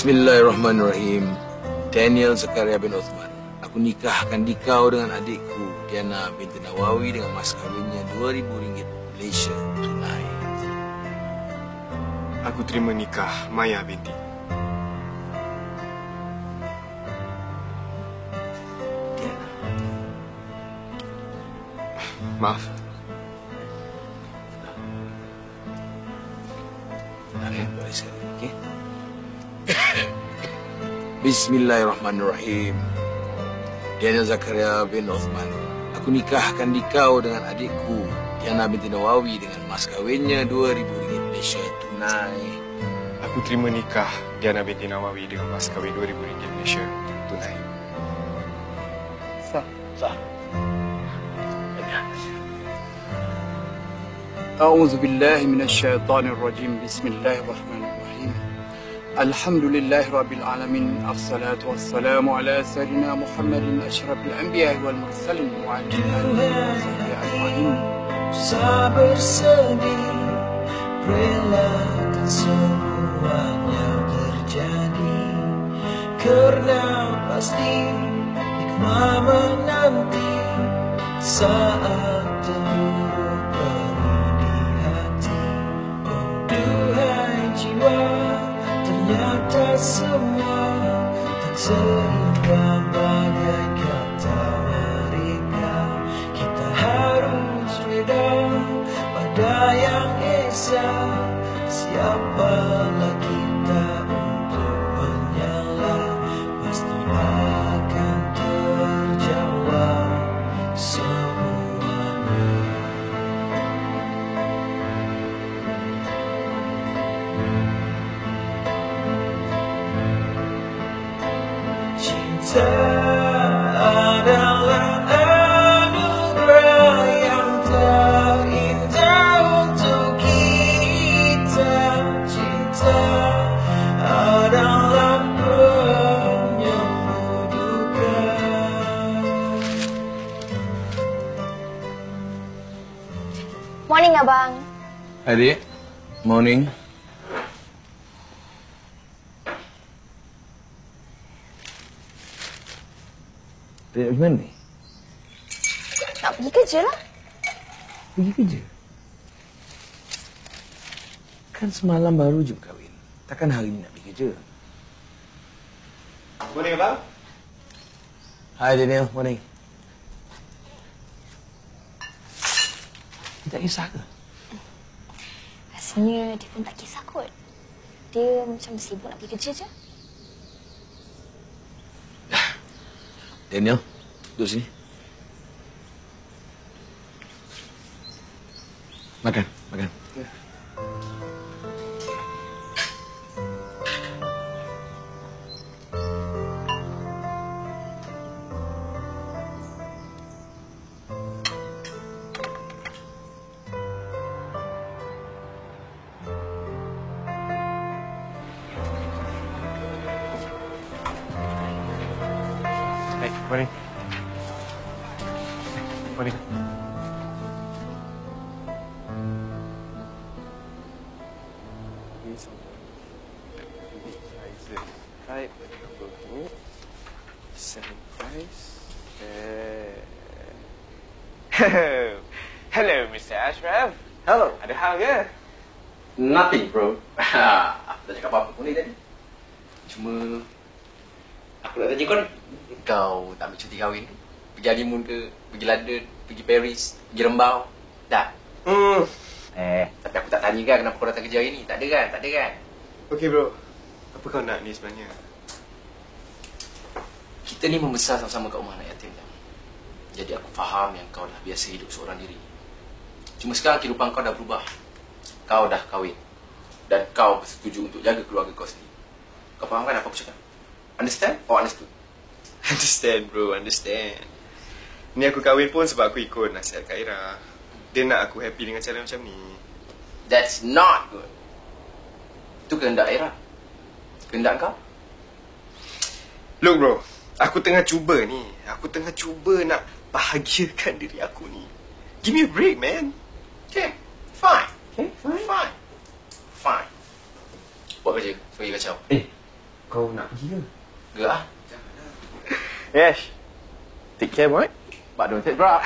Bismillahirrahmanirrahim. Daniel Zakaria bin Uthman. Aku nikahkan dikau dengan adikku Diana binti Nawawi dengan mas kawinnya RM2,000 Malaysia tunai. Aku terima nikah Maya binti. Diana. Maaf. Boleh sekali, okey? Bismillahirrahmanirrahim. Daniel Zakaria bin Uthman. Aku nikahkan dikau dengan adikku Diana binti Nawawi dengan mas kawinnya RM2,000 Malaysia tunai. Aku terima nikah Diana binti Nawawi dengan mas kahwin RM2,000 Malaysia tunai. Sah. Sah. أعوذ بالله من الشيطان الرجيم بسم الله الرحمن الرحيم الحمد لله رب العالمين الصلاة والسلام على سيدنا محمد أشرف الأنبياء والمرسلين وعلى آله وصحبه أجمعين. Sabar sedih, relakan semuanya terjadi, karena pasti hikmah menanti saat temu beri di hati. Oh duhai jiwa, ternyata semua tak seimbang bagai kata mereka. Kita harus reda pada yang esa. Siapalah kita untuk menyala, pasti akan terjawab semuanya. Cinta adalah anugerah yang terindah untuk kita. Cinta adalah penyembuh duka. Morning, Abang. Adik, morning. Dari mana ni? Nak pergi kerja lah. Pergi kerja? Kan semalam baru je berkahwin. Takkan hari ni nak pergi kerja? Morning, abang. Hai Daniel, morning. Dia tak kisah ke? Rasanya dia pun tak kisah kot. Dia macam sibuk nak pergi kerja je. Daniel, duduk sini. Makan, makan. Hey, morning. Morning. Hello, Mr. Ashraf. Hello. Ada hal ke? Nothing, bro. Aku tak cakap apa-apa pun ni tadi. Cuma aku nak tanya kau tak ambil cuti kahwin ke? Pergi honeymoon ke? Pergi London? Pergi Paris? Pergi Rembau? Tak? Tapi aku tak tanya kan kenapa kau datang kerja hari ni? Tak ada kan? Tak ada kan? Okey, bro. Apa kau nak ni sebenarnya? Kita ni membesar sama-sama kat rumah anak yatim. Jadi aku faham yang kau dah biasa hidup seorang diri. Cuma sekarang kehidupan kau dah berubah. Kau dah kahwin. Dan kau bersetuju untuk jaga keluarga kau sendiri. Kau faham kan apa aku cakap? Understand or understood? Understand, bro. Understand. Ni aku kahwin pun sebab aku ikut nasihat Kak Ira. Dia nak aku happy dengan cara macam ni. That's not good. Itu kehendak Ira. Kehendak kau? Look, bro. Aku tengah cuba ni. Aku tengah cuba nak bahagiakan diri aku ni. Give me a break, man. Okay, fine. Okay, fine. Fine. Buat kerja, pergi kacau. Kau nak pergi ke? Enggak ah. Yes. Take care, boy. But don't take drop.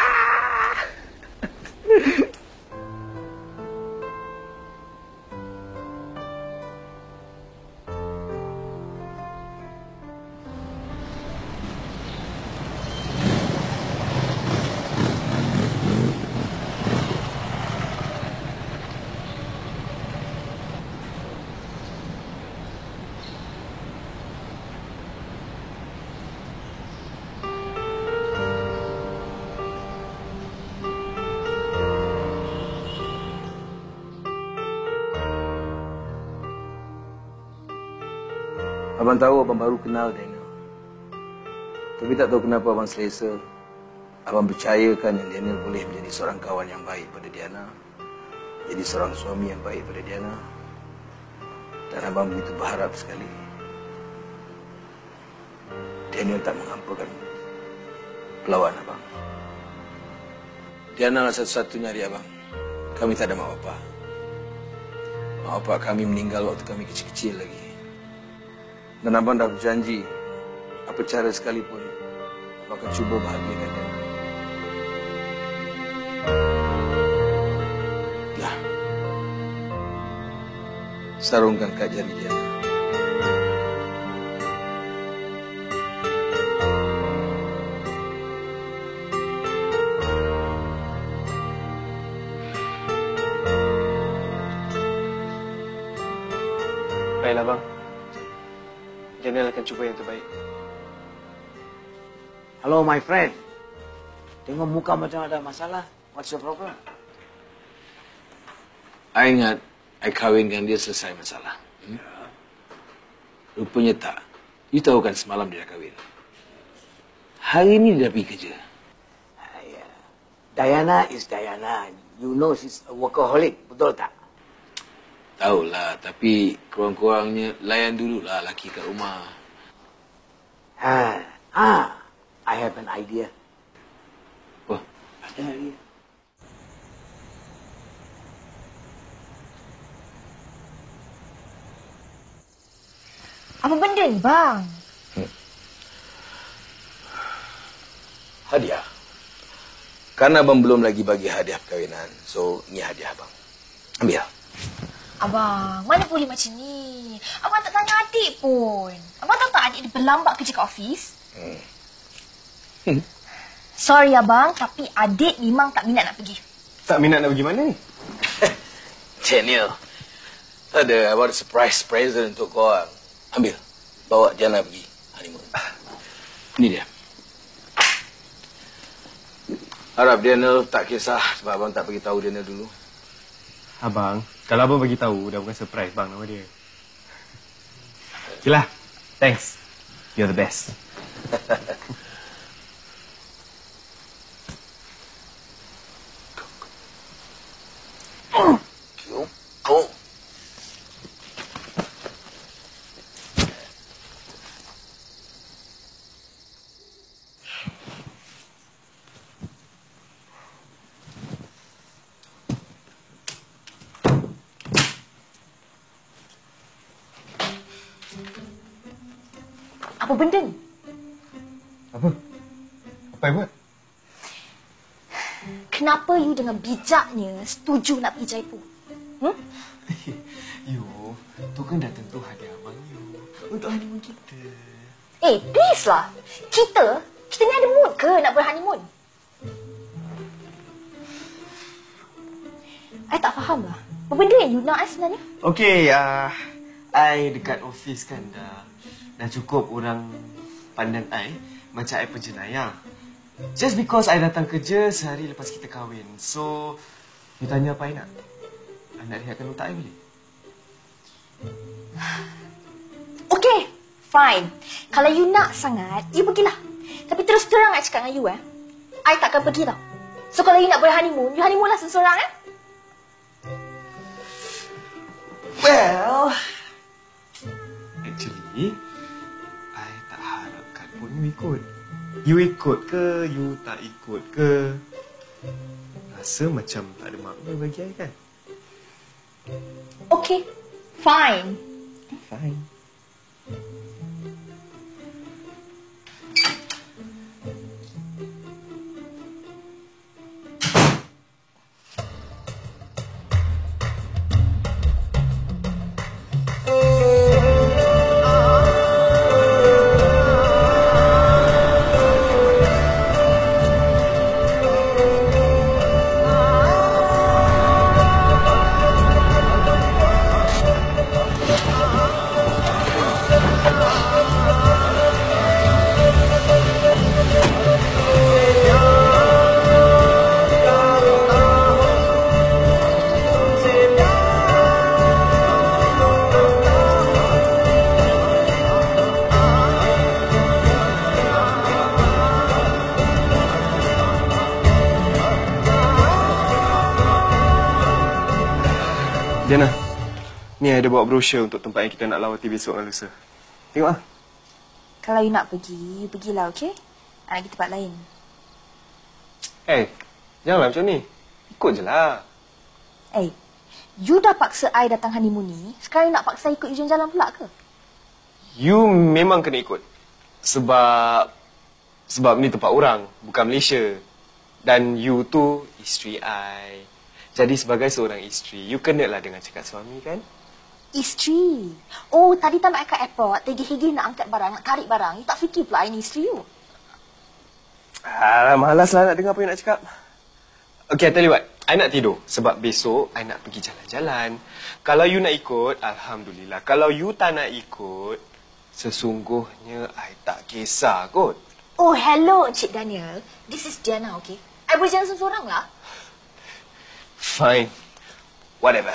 Abang tahu abang baru kenal Daniel. Tapi tak tahu kenapa abang selesa. Abang percayakan yang Daniel boleh menjadi seorang kawan yang baik pada Diana. Jadi seorang suami yang baik pada Diana. Dan abang begitu berharap sekali Daniel tak mengampakan perlawan abang. Diana adalah satu-satunya adik abang. Kami tak ada mak bapak. Mak bapak kami meninggal waktu kami kecil-kecil lagi. Dan abang dah berjanji, apa cara sekalipun, abang akan cuba bahagiakan dia. Dah. Sarungkan kat jari dia. Baiklah, bang. Daniel akan cuba yang terbaik. Hello, my friend. Tengok muka macam ada masalah. What's your problem? I ingat, I kahwinkan dia selesai masalah. Rupanya tak. You tahu kan semalam dia dah kahwin. Hari ni dia dah pergi kerja. Diana is Diana. You know she's a workaholic. Betul tak? Tahulah, tapi kurang-kurangnya layan dululah laki kat rumah. I have an idea. Wah, Ada idea. Apa benda ni, bang? hadiah. Karena abang belum lagi bagi hadiah perkahwinan, so ni hadiah abang. Ambil. Abang, mana boleh macam ni? Abang tak tanya adik pun. Abang tahu tak adik dia berlambat kerja kat ofis? Sorry abang, tapi adik memang tak minat nak pergi. Tak minat nak pergi mana ni? Daniel, ada abang ada surprise present untuk kau orang. Ambil. Bawa Diana pergi honeymoon. Ini dia. Harap Daniel tak kisah sebab abang tak bagi tahu Daniel dulu. Abang, kalau abang bagi tahu dah bukan surprise bang nama dia. Okeylah. Thanks. You're the best. Go. Apa benda ni? Apa? Apa yang buat? Kenapa you dengan bijaknya setuju nak pergi Jaipur? Yo, tu kan dah tentu hadiah abang you. Untuk honeymoon kita. Please lah. Kita ni ada mood ke nak berhoneymoon? I tak faham lah. Apa benda yang you nak sebenarnya? Okey, I dekat office kan dah cukup orang pandang I macam I penjenayah. Just because I datang kerja sehari lepas kita kahwin. So, you tanya apa I nak? I nak rehatkan otak I boleh? Okay, fine. Kalau you nak sangat, you pergilah. Tapi terus terang I cakap dengan you I takkan pergi tau. So kalau you nak berhoneymoon, you honeymoon lah seorang Well, actually, I tak harapkan pun you ikut. You ikut ke, you tak ikut ke? Rasa macam tak ada makna bagi I kan? Okay, fine. Fine. Ni ada bawa brosur untuk tempat yang kita nak lawati besok dan lusa. Tengok ah. Kalau you nak pergi, you pergilah, okey? Nak pergi tempat lain. Janganlah macam ni. Ikut je lah. You dah paksa I datang honeymoon ni, sekarang you nak paksa ikut you jalan-jalan pula ke? You memang kena ikut. Sebab ni tempat orang, bukan Malaysia. Dan you tu isteri I. Jadi sebagai seorang isteri, you kenalah dengan cakap suami kan? Isteri? Oh, tadi time I kat airport, hegi-hegi nak angkat barang, nak tarik barang. You tak fikir pula I ni isteri you? Malas lah nak dengar apa you nak cakap. Okay, I tell you what. I nak tidur. Sebab besok, I nak pergi jalan-jalan. Kalau you nak ikut, Alhamdulillah. Kalau you tak nak ikut, sesungguhnya I tak kisah kot. Oh, hello, Encik Daniel. This is Diana, okay? I boleh jalan seorang lah. Fine. Whatever.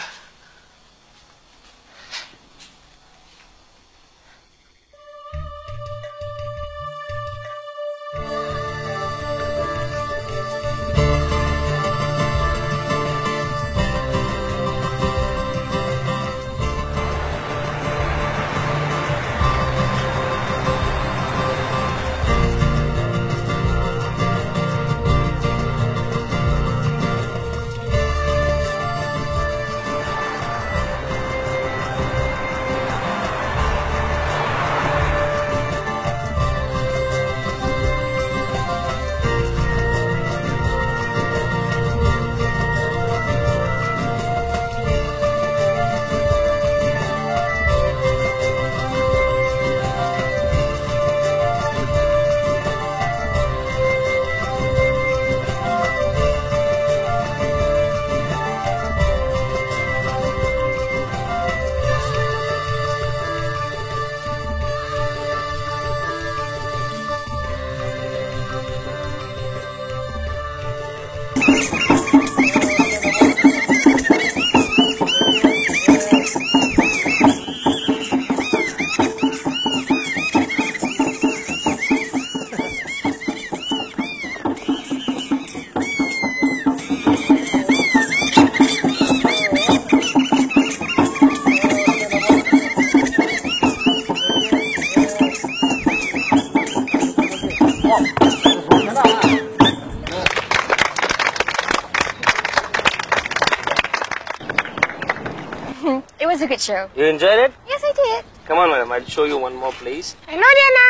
It was a good show. You enjoyed it? Yes, I did. Come on, madam. I'll show you one more place. Hello, Diana.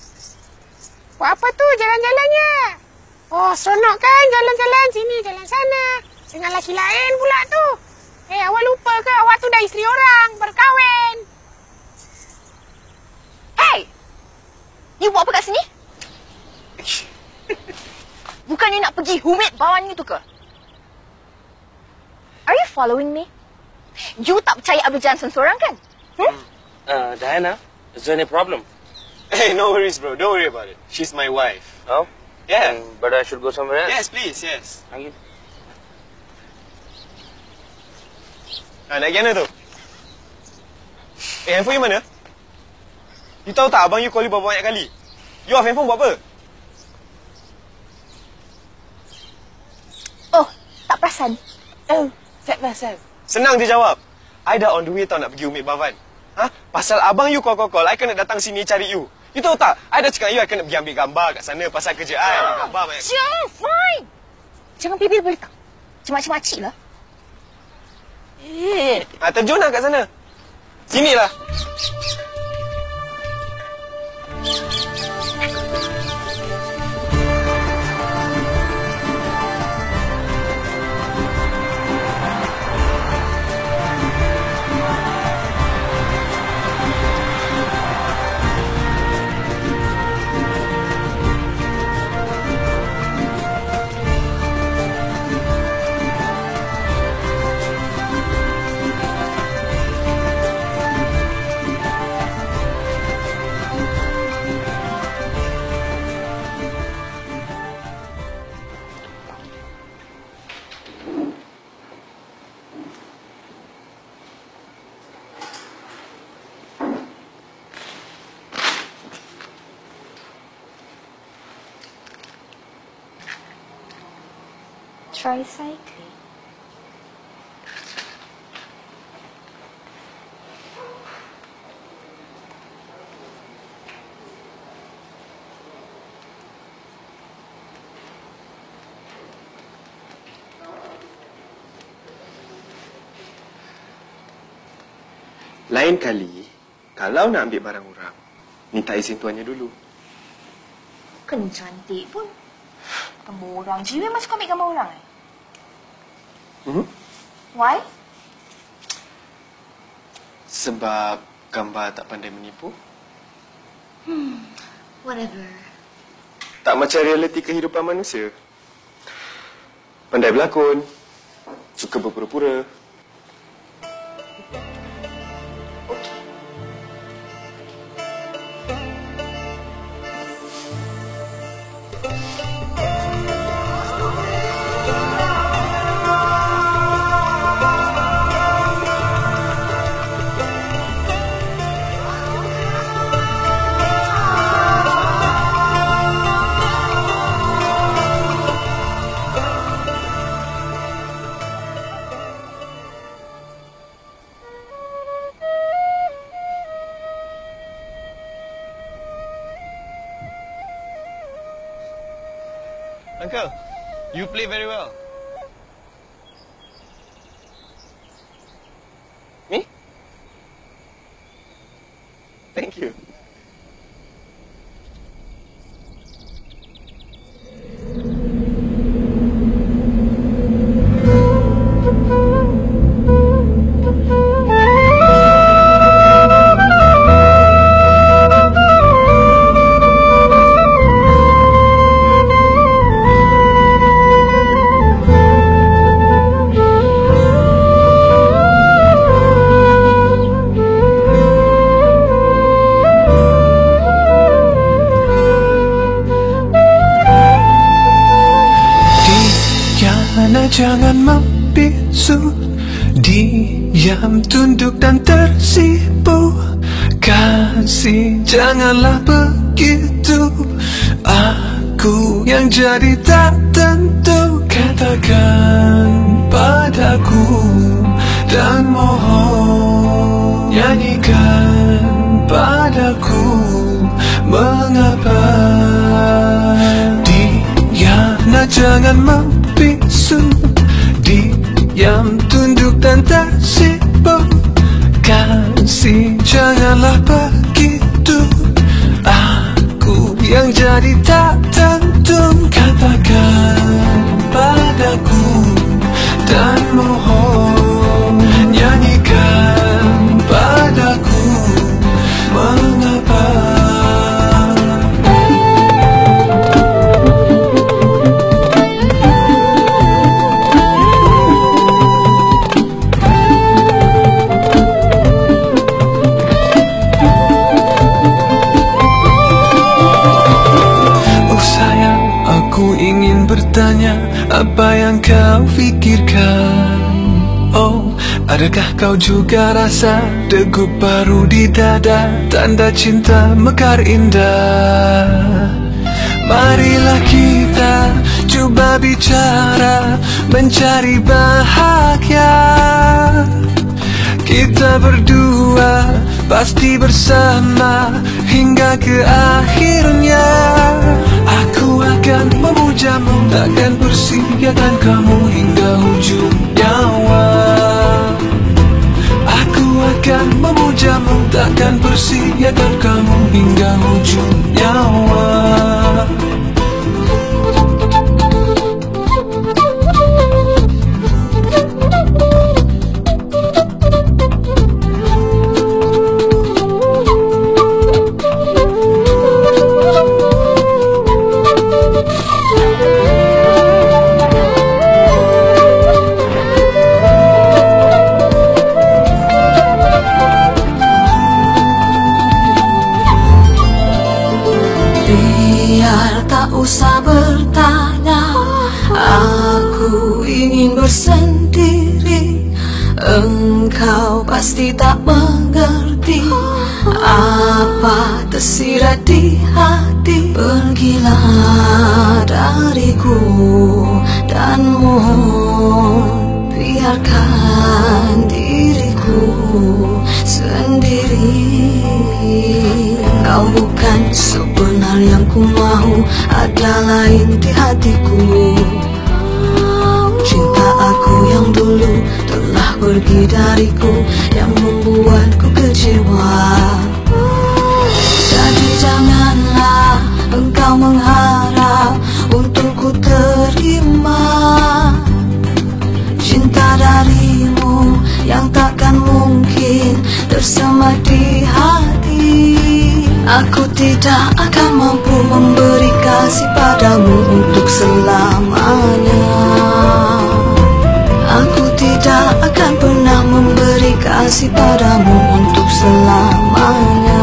Buat apa tu jalan-jalannya? Oh, seronok kan jalan-jalan sini, jalan sana. Dengan lelaki lain pula tu. Awak lupa ke awak tu dah isteri orang, berkahwin? Hey! You buat apa kat sini? Bukannya nak pergi humid bawan you tu ke? Are you following me? You tak percaya I berjalan seorang kan? Diana, is there any problem? Hey, no worries, bro. Don't worry about it. She's my wife. Oh? Yeah. But I should go somewhere else? Yes, please. Yes. Thank you. Nak pergi mana tu? Handphone you mana? You tahu tak abang you call you berapa banyak kali? You off handphone buat apa? Oh, tak perasan. Oh, tak perasan. Senang je jawab. I dah on the way tau nak pergi Umit Bavan. Pasal abang you call, I kena datang sini cari you. You tahu tak? I dah cakap you, I kena pergi ambil gambar kat sana pasal kerja I. Gambar banyak. Fine. Jangan bibir boleh tak? Macam makcik lah. Terjun lah kat sana. Sinilah. Tricycling. Lain kali, kalau nak ambil barang orang, minta izin tuannya dulu. Kena cantik pun. Gambar orang. Ji memang suka ambil gambar orang Why? Sebab gambar tak pandai menipu. Whatever. Tak macam realiti kehidupan manusia. Pandai berlakon, suka berpura-pura. Uncle, you play very well. Me? Thank you. Jangan membisu, diam, tunduk dan tersipu. Kasih, janganlah begitu. Aku yang jadi tak tentu. Katakan padaku dan mohon nyanyikan padaku mengapa. Diana, jangan membisu, diam, tunduk dan tersipu. Kasih, janganlah begitu. Aku yang jadi tak tentu. Katakan padaku dan mohon nyanyikan padaku mengapa. Bertanya, apa yang kau fikirkan? Oh, adakah kau juga rasa degup baru di dada, tanda cinta mekar indah? Marilah kita coba bicara, mencari bahagia. Kita berdua pasti bersama hingga ke akhirnya. Aku akan memujamu, takkan persiakan kamu hingga ujung nyawa. Aku akan memujamu, takkan persiakan kamu hingga ujung nyawa. Usah bertanya, aku ingin bersendiri. Engkau pasti tak mengerti apa tersirat di hati. Pergilah dariku dan mohon biarkan diriku sendiri. Kau bukan sebenar yang ku mahu, ada lain di hatiku. Cinta aku yang dulu telah pergi dariku, yang membuatku bersama di hati. Aku tidak akan mampu memberi kasih padamu untuk selamanya. Aku tidak akan pernah memberi kasih padamu untuk selamanya.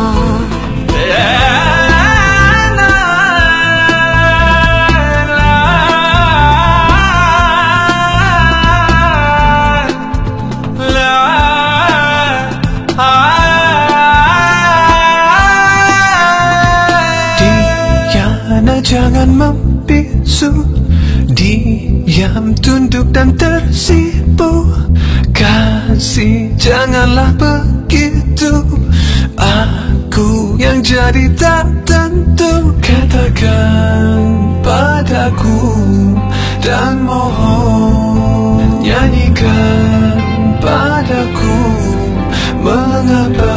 Jangan membisu, diam, tunduk dan tersipu. Kasih, janganlah begitu. Aku yang jadi tak tentu. Katakan padaku dan mohon nyanyikan padaku mengapa.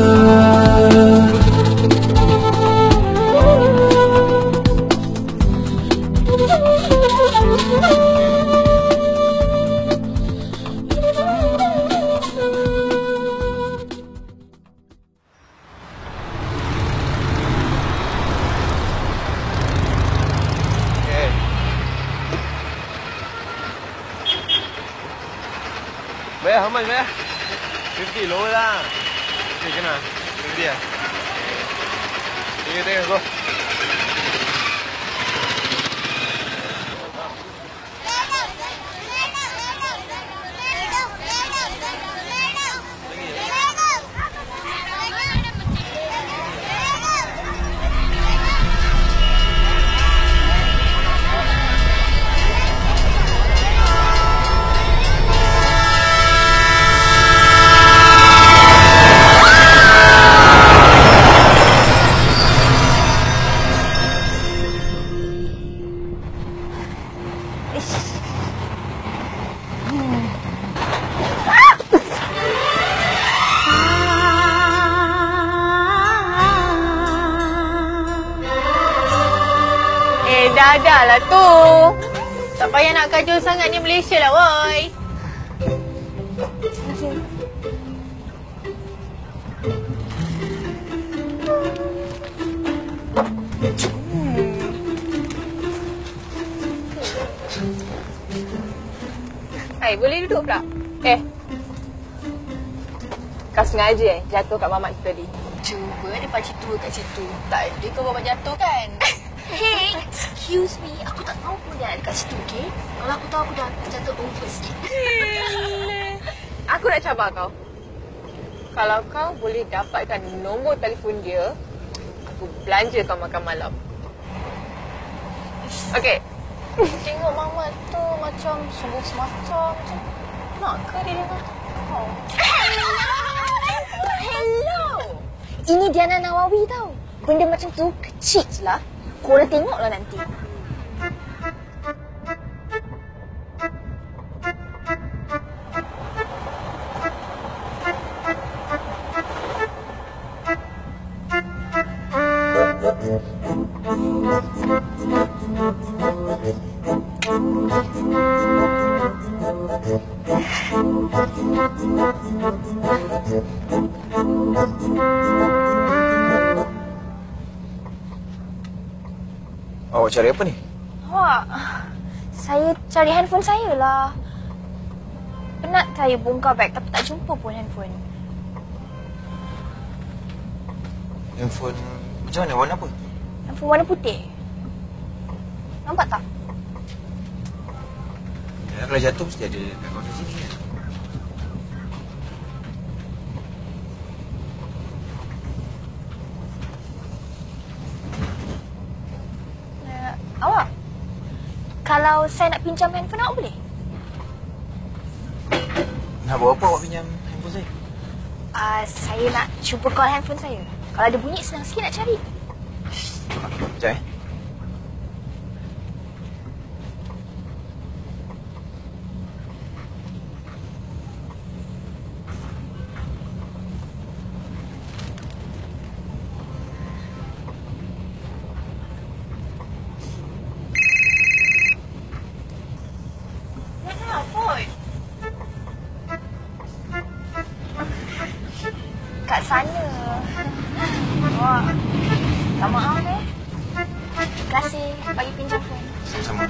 Bayar, how much bayar? 50, lower lah. Okay, kena. 50 lah. Tengok, go. Dah lah tu. Tak payah nak kajol sangat ni Malaysia lah, woi. Hai, boleh duduk pula? Kau sengaja jatuh kat mamak kita tadi? Cuba dia pakcik tua kat situ. Tak ada kau bawa jatuh kan? Hey, excuse me. Aku tak tahu pun dia ada kat situ, okay? Kalau aku tahu, aku dah jatuh over sikit. Aku nak cabar kau. Kalau kau boleh dapatkan nombor telefon dia, aku belanja kau makan malam. Okay. Tengok mama tu macam sungguh semacam. Nak ke dia dengar kau? Hello! Ini Diana Nawawi tau. Benda macam tu kecil je lah. Korang tengoklah nanti. Awak cari apa ni? Awak, saya cari handphone saya lah. Penat saya bongkar beg tapi tak jumpa pun handphone. Handphone macam mana? Warna apa? Handphone warna putih. Nampak tak? Ya, kalau jatuh mesti ada kat kawasan sini kan? Awak, kalau saya nak pinjam handphone awak boleh? Nak buat apa awak pinjam handphone saya? Saya nak cuba call handphone saya. Kalau ada bunyi senang sikit nak cari. Sekejap kat sana. Wah, tak maaf eh. Terima kasih bagi pinjam phone. Sama-sama.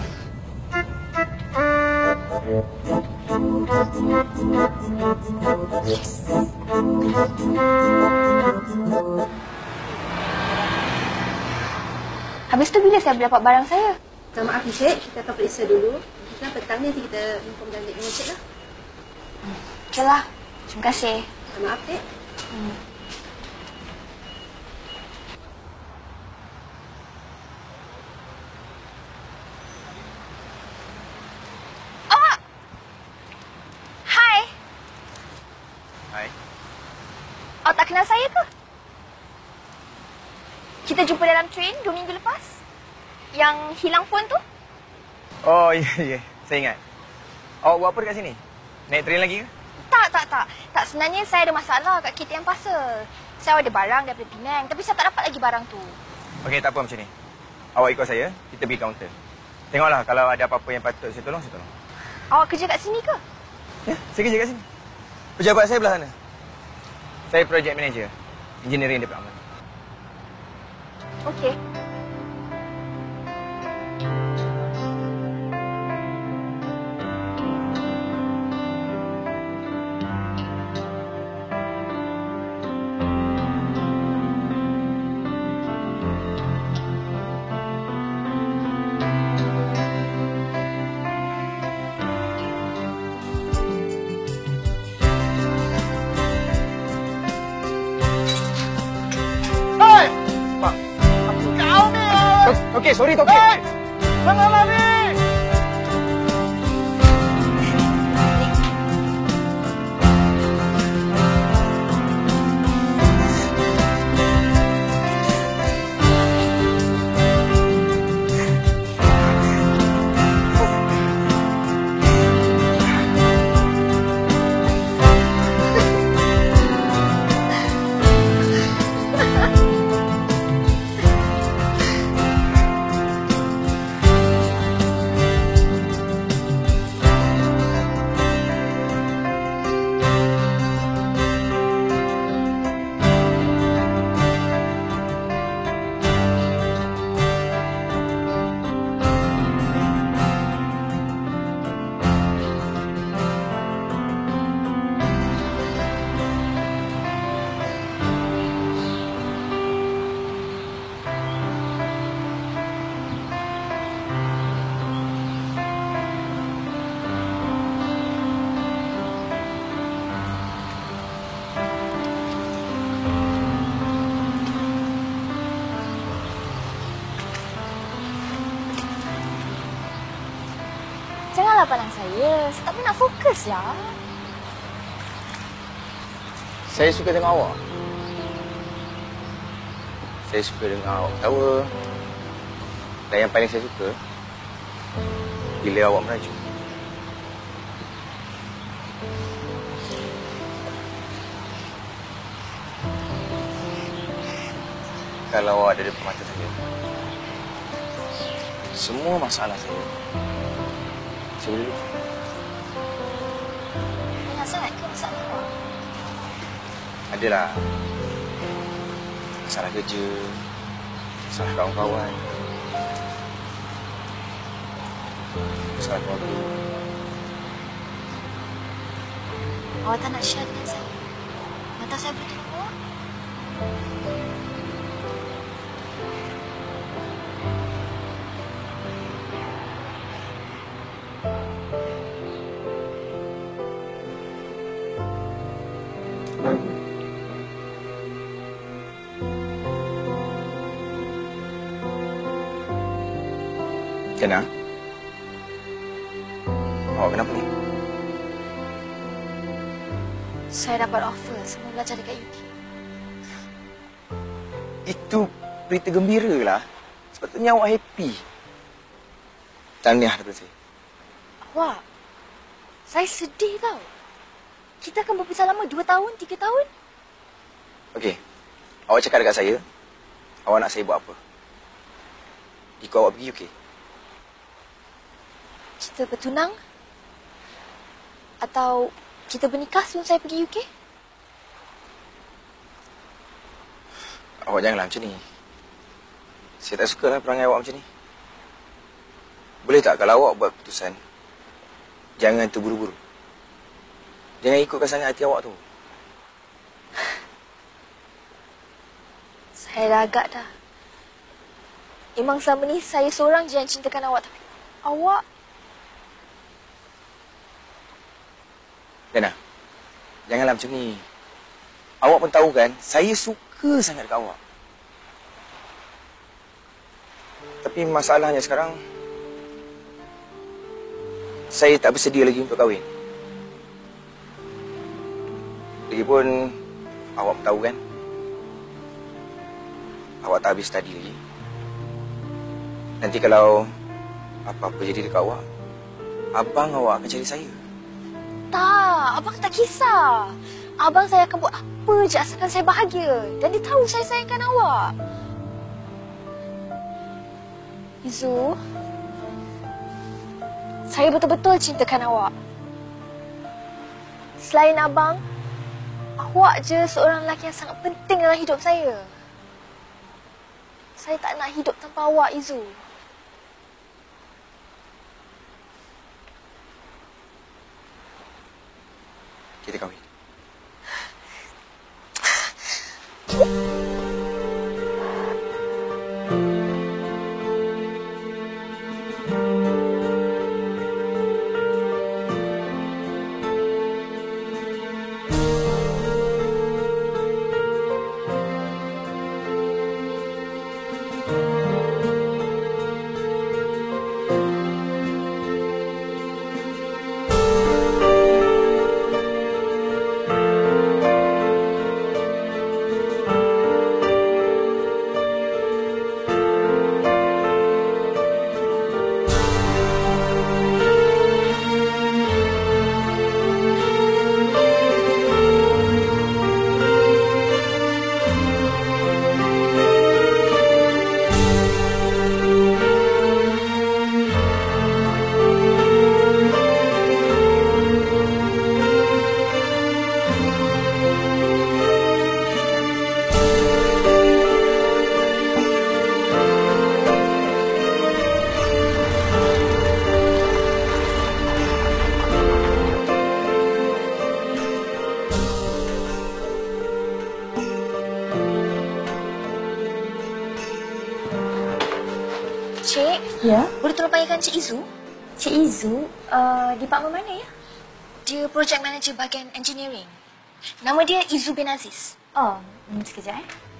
Habis tu bila saya boleh dapat barang saya? Minta maaf ni, Cik. Kita akan periksa dulu. Kita petang ni nanti kita inform dan dengan Cik lah. Okey lah. Terima kasih. Minta maaf, Cik. Oh! Hai. Hai. Oh, tak kenal saya ke? Kita jumpa dalam train 2 minggu lepas. Yang hilang phone tu. Oh, ya. Saya ingat. Awak buat apa dekat sini? Naik train lagi ke? Tak, sebenarnya saya ada masalah kat KTM Parcel. Saya ada barang daripada Penang, tapi saya tak dapat lagi barang tu. Okey, tak apa macam ni. Awak ikut saya, kita pergi kaunter. Tengoklah kalau ada apa-apa yang patut saya tolong, saya tolong. Awak kerja kat sini ke? Ya, saya kerja kat sini. Pejabat saya belah sana. Saya project manager, engineering department. Okey. Okey, sorry Toke. Jangan lari! Janganlah pandang saya. Saya tak nak fokus lah. Saya suka tengok awak. Saya suka dengar awak ketawa. Dan yang paling saya suka, bila awak merajuk. Kalau awak ada depan mata saya, semua masalah saya boleh lupa. Banyak sangat ke masalah awak? Adalah. Masalah kerja, masalah kawan-kawan, masalah keluarga. Awak tak nak share dengan saya? Mata saya boleh tolong awak? Kena? Awak kenapa ni? Saya dapat offer semua belajar dekat UK. Itu berita gembira lah. Sepatutnya awak happy. Tahniah daripada saya. Awak, saya sedih tau. Kita akan berpisah lama 2 tahun, 3 tahun. Okey. Awak cakap dekat saya, awak nak saya buat apa? Ikut awak pergi UK? Kita bertunang? Atau kita bernikah sebelum saya pergi UK? Awak janganlah macam ni. Saya tak suka lah perangai awak macam ni. Boleh tak kalau awak buat keputusan, jangan terburu-buru. Jangan ikutkan sangat hati awak tu. Saya dah agak dah. Memang selama ni saya seorang je yang cintakan awak. Tapi awak... Dana, janganlah macam ni. Awak pun tahu kan, saya suka sangat dekat awak. Tapi masalahnya sekarang, saya tak bersedia lagi untuk kahwin. Lagipun, awak tahu kan, awak tak habis study lagi. Nanti kalau apa-apa jadi dekat awak, abang awak akan cari saya. Tak, abang tak kisah. Abang saya akan buat apa je asalkan saya bahagia. Dan dia tahu saya sayangkan awak. Izu, saya betul-betul cintakan awak. Selain abang, awak je seorang lelaki yang sangat penting dalam hidup saya. Saya tak nak hidup tanpa awak, Izu. Kita kahwin. Cik, Ya? boleh tolong panggilkan Cik Izu? Cik Izu, departmen mana ya? Dia project manager bahagian engineering. Nama dia Izu bin Aziz. Oh, sekejap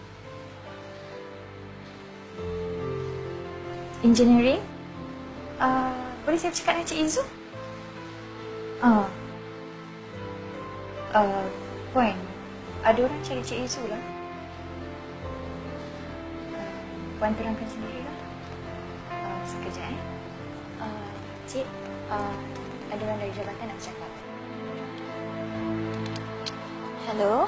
Engineering? Boleh saya bercakap dengan Cik Izu? Puan, ada orang cari Cik Izu lah. Puan terangkan sendiri lah. Sekejap Cik, ada orang dari jabatan nak cakap. Hello?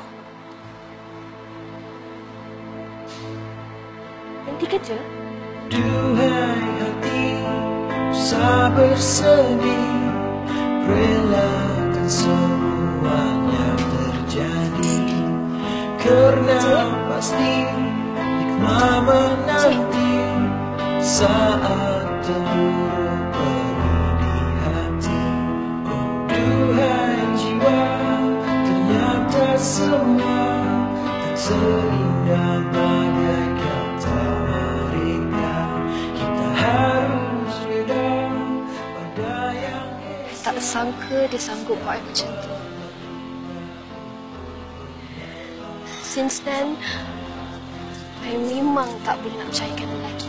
Berhenti kerja? Duhai hati, usah bersedih, relakan semuanya terjadi. Karena pasti hikmah menanti saat temu peri di hati. Oh duhai jiwa, ternyata semua tak seindah bagai kata mereka. Kita harus reda pada yang Tak sangka dia sanggup buat macam tu. Since then, I memang tak boleh nak percayakan lelaki.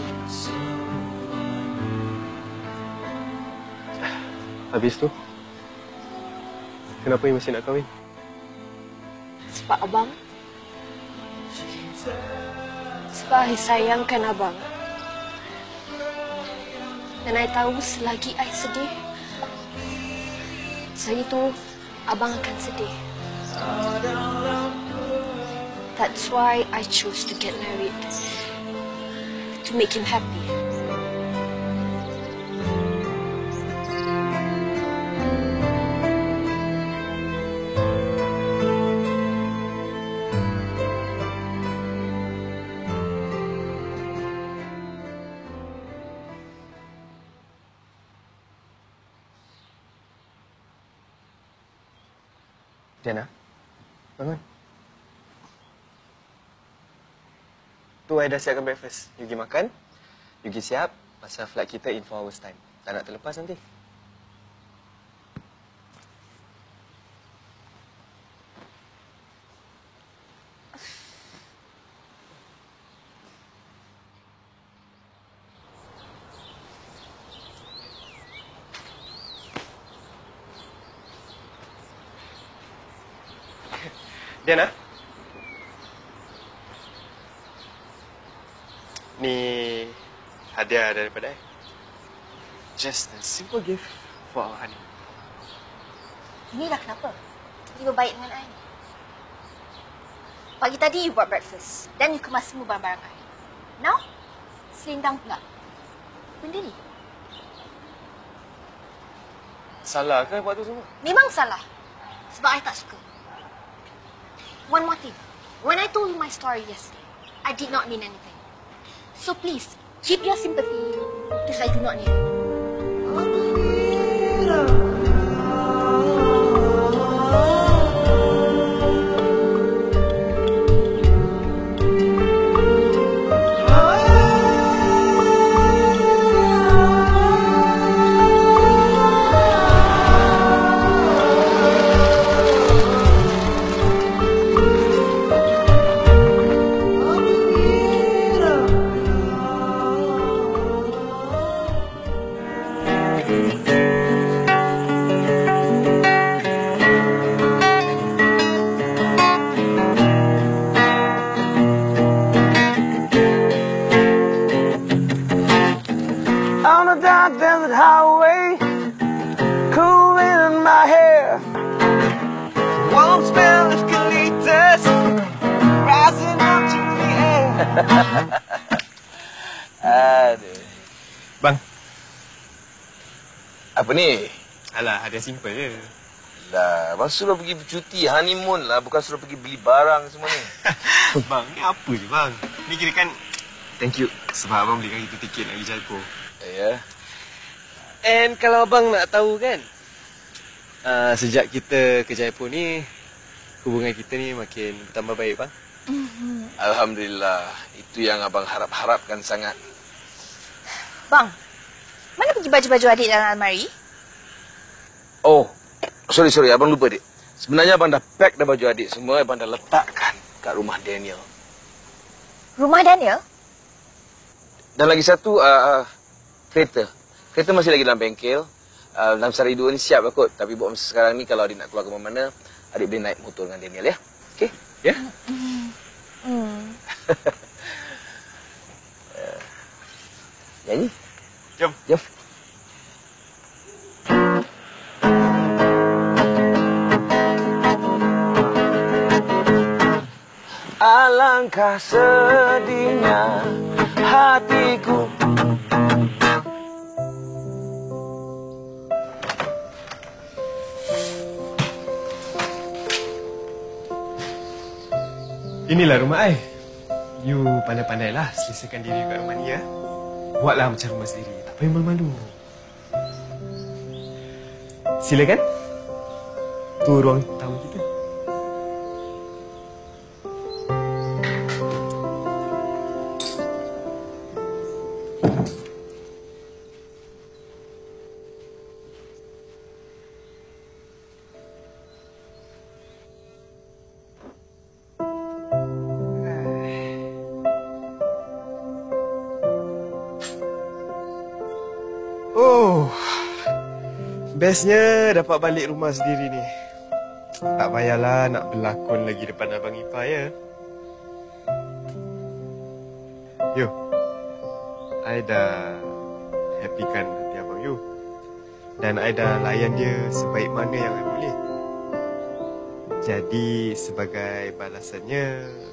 Habis tu, kenapa you masih nak kahwin? Sebab abang. Sebab I sayangkan abang. Dan I tahu selagi I sedih, selagi tu abang akan sedih. That's why I chose to get married. To make him happy. Diana, bangun. Tu I dah siapkan breakfast. You pergi makan, you pergi siap. Pasal flight kita in 4 hours time. Tak nak terlepas nanti. Diana, ni hadiah daripada I. Just a simple gift for our honey. Inilah kenapa tiba-tiba baik dengan I. Pagi tadi you buat breakfast. Dan you kemas semua barang-barang I. Now, selendang pula. Benda ni. Salah ke buat tu semua? Memang salah. Sebab I tak suka. One more thing. When I told you my story yesterday, I did not mean anything. So please, keep your sympathy because I do not need it. On a dark desert highway, cool wind in my hair, warm smell of eucalyptus rising up to the air. Aduh. Bang. Apa ni? Alah, hadiah simple je. Lah, abang suruh pergi bercuti, honeymoon lah. Bukan suruh pergi beli barang semua ni. Bang, ni apa je bang? Ni kira kan thank you sebab abang belikan kita tiket nak pergi Jaipur. Ya. And kalau abang nak tahu kan, sejak kita ke Jaipur ni, hubungan kita ni makin bertambah baik bang. Alhamdulillah. Itu yang abang harap-harapkan sangat. Bang, mana pergi baju-baju adik dalam almari? Oh, sorry. Abang lupa, Dik. Sebenarnya abang dah pack dah baju adik semua. Abang dah letakkan kat rumah Daniel. Rumah Daniel? Dan lagi satu, kereta. Kereta masih lagi dalam bengkel. Dalam sehari dua ni siap lah kot. Tapi buat masa sekarang ni, kalau adik nak keluar ke mana-mana, adik boleh naik motor dengan Daniel, ya? Okey? Ya? Nyanyi? Jom. Alangkah sedihnya hatiku. Inilah rumah I. You pandai-pandailah selesakan diri kat rumah ni ya. Buatlah macam rumah sendiri. Tak payah malu-malu. Silakan. Tu ruang tamu kita. Oh, bestnya dapat balik rumah sendiri ni. Tak payahlah nak berlakon lagi depan abang ipar ya. Yo, I dah happykan hati abang you. Dan I dah layan dia sebaik mana yang I boleh. Jadi sebagai balasannya,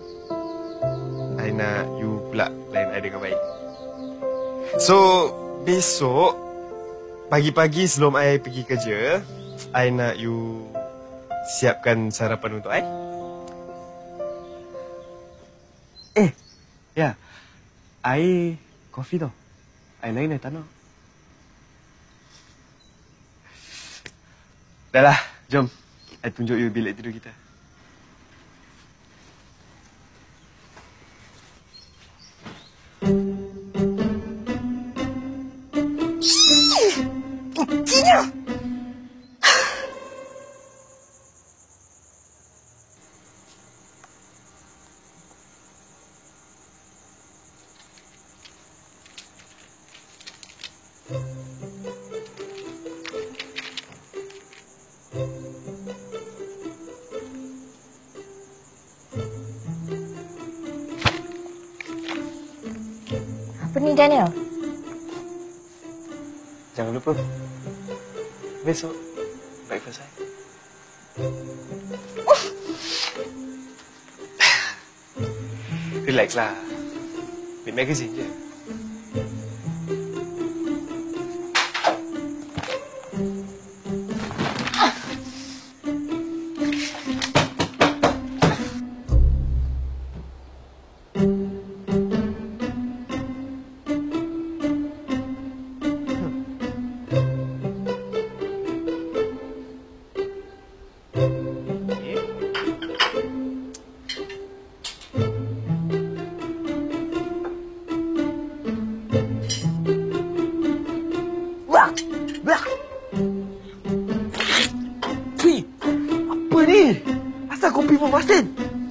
I nak you pula layan I dengan baik. So, besok pagi-pagi sebelum I pergi kerja, I nak you siapkan sarapan untuk I. Ya. I kopi tau. I lain tak nak. Dah lah, jom. I tunjuk you bilik tidur kita. Cina! Apa ni, Daniel? Jangan lupa. Besok, breakfast saya. Relax lah. Read magazine je. Apa ni? Asal kopi bermasin?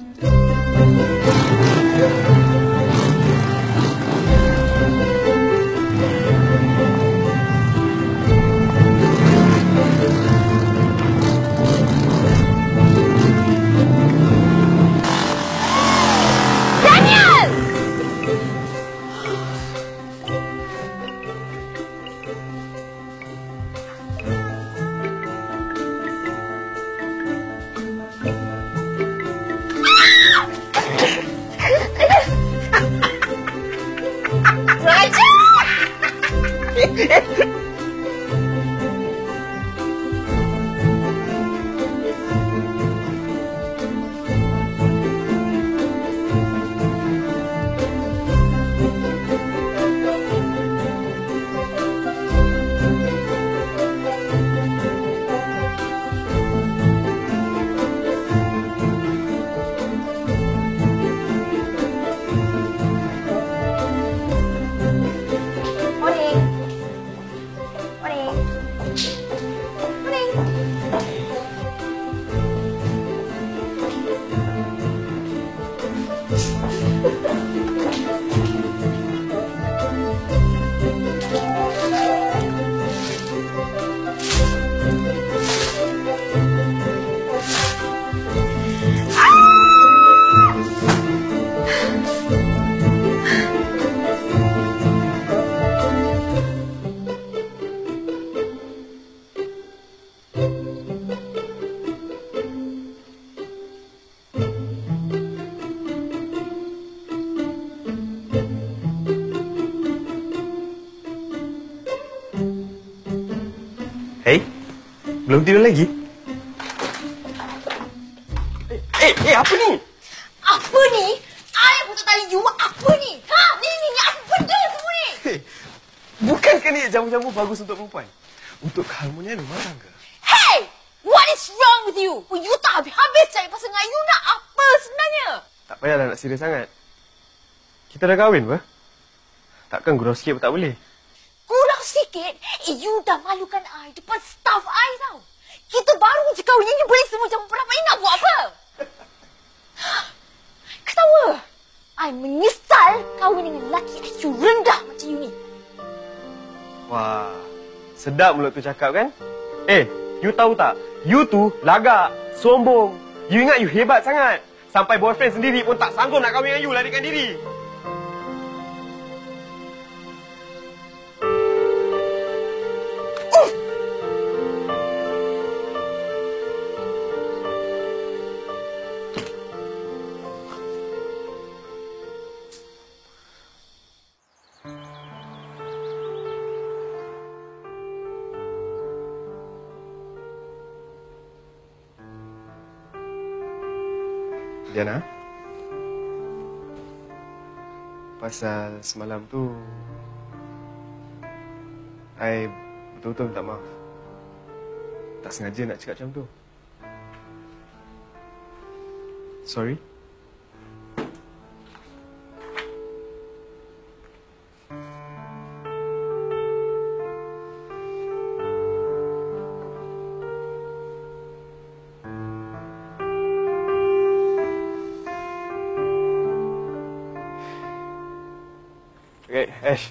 Belum tidur lagi? Apa ni? Apa ni? I pun tak tanya you apa ni? Ha? Ni apa benda semua ni? Bukankah ni jamu-jamu bagus untuk perempuan? Untuk keharmonian rumah tangga. Hey! What is wrong with you? You tak habis-habis cari pasal dengan you nak apa sebenarnya? Tak payahlah nak serius sangat. Kita dah kahwin apa? Takkan gurau sikit pun tak boleh. Kurang sikit? You dah malukan I depan staff I tau. Kita baru je kahwin, ini boleh semua macam berapa ini nak buat apa? Ketawa. I menyesal kahwin dengan lelaki IQ rendah macam you ni. Wah, sedap mulut tu cakap kan? You tahu tak? You tu lagak, sombong. You ingat you hebat sangat. Sampai boyfriend sendiri pun tak sanggup nak kahwin dengan you, larikan diri. Diana, pasal semalam tu, I betul-betul minta maaf. Tak sengaja nak cakap macam tu. Sorry? Okay, Ash.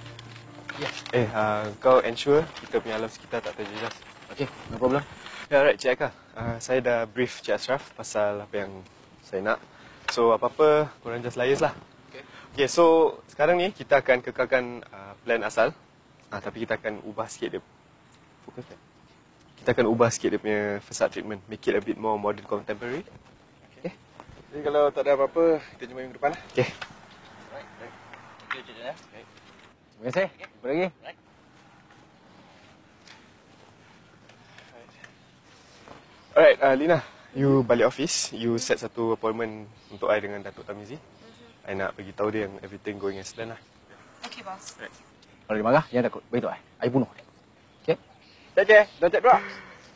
Kau ensure kita punya alam sekitar tak terjejas. Okay, no problem. Ya, alright, Cik Aka. Saya dah brief Cik Ashraf pasal apa yang saya nak. So, apa-apa, korang just liars lah. Okay, so sekarang ni kita akan kekalkan plan asal. Tapi kita akan ubah sikit dia. Fokus kan? Kita akan ubah sikit dia punya facade treatment. Make it a bit more modern contemporary. Okay. Jadi kalau tak ada apa-apa, kita jumpa minggu depan lah. Okay. Terima kasih. Jumpa lagi. Alright, Lina. You balik office. You set satu appointment untuk I dengan Datuk Tamizi. I nak bagi tahu dia yang everything going as planned lah. Okay, bos. Right. Kalau dia marah, jangan takut. Beritahu I bunuh dia. Okay? Don't take drugs.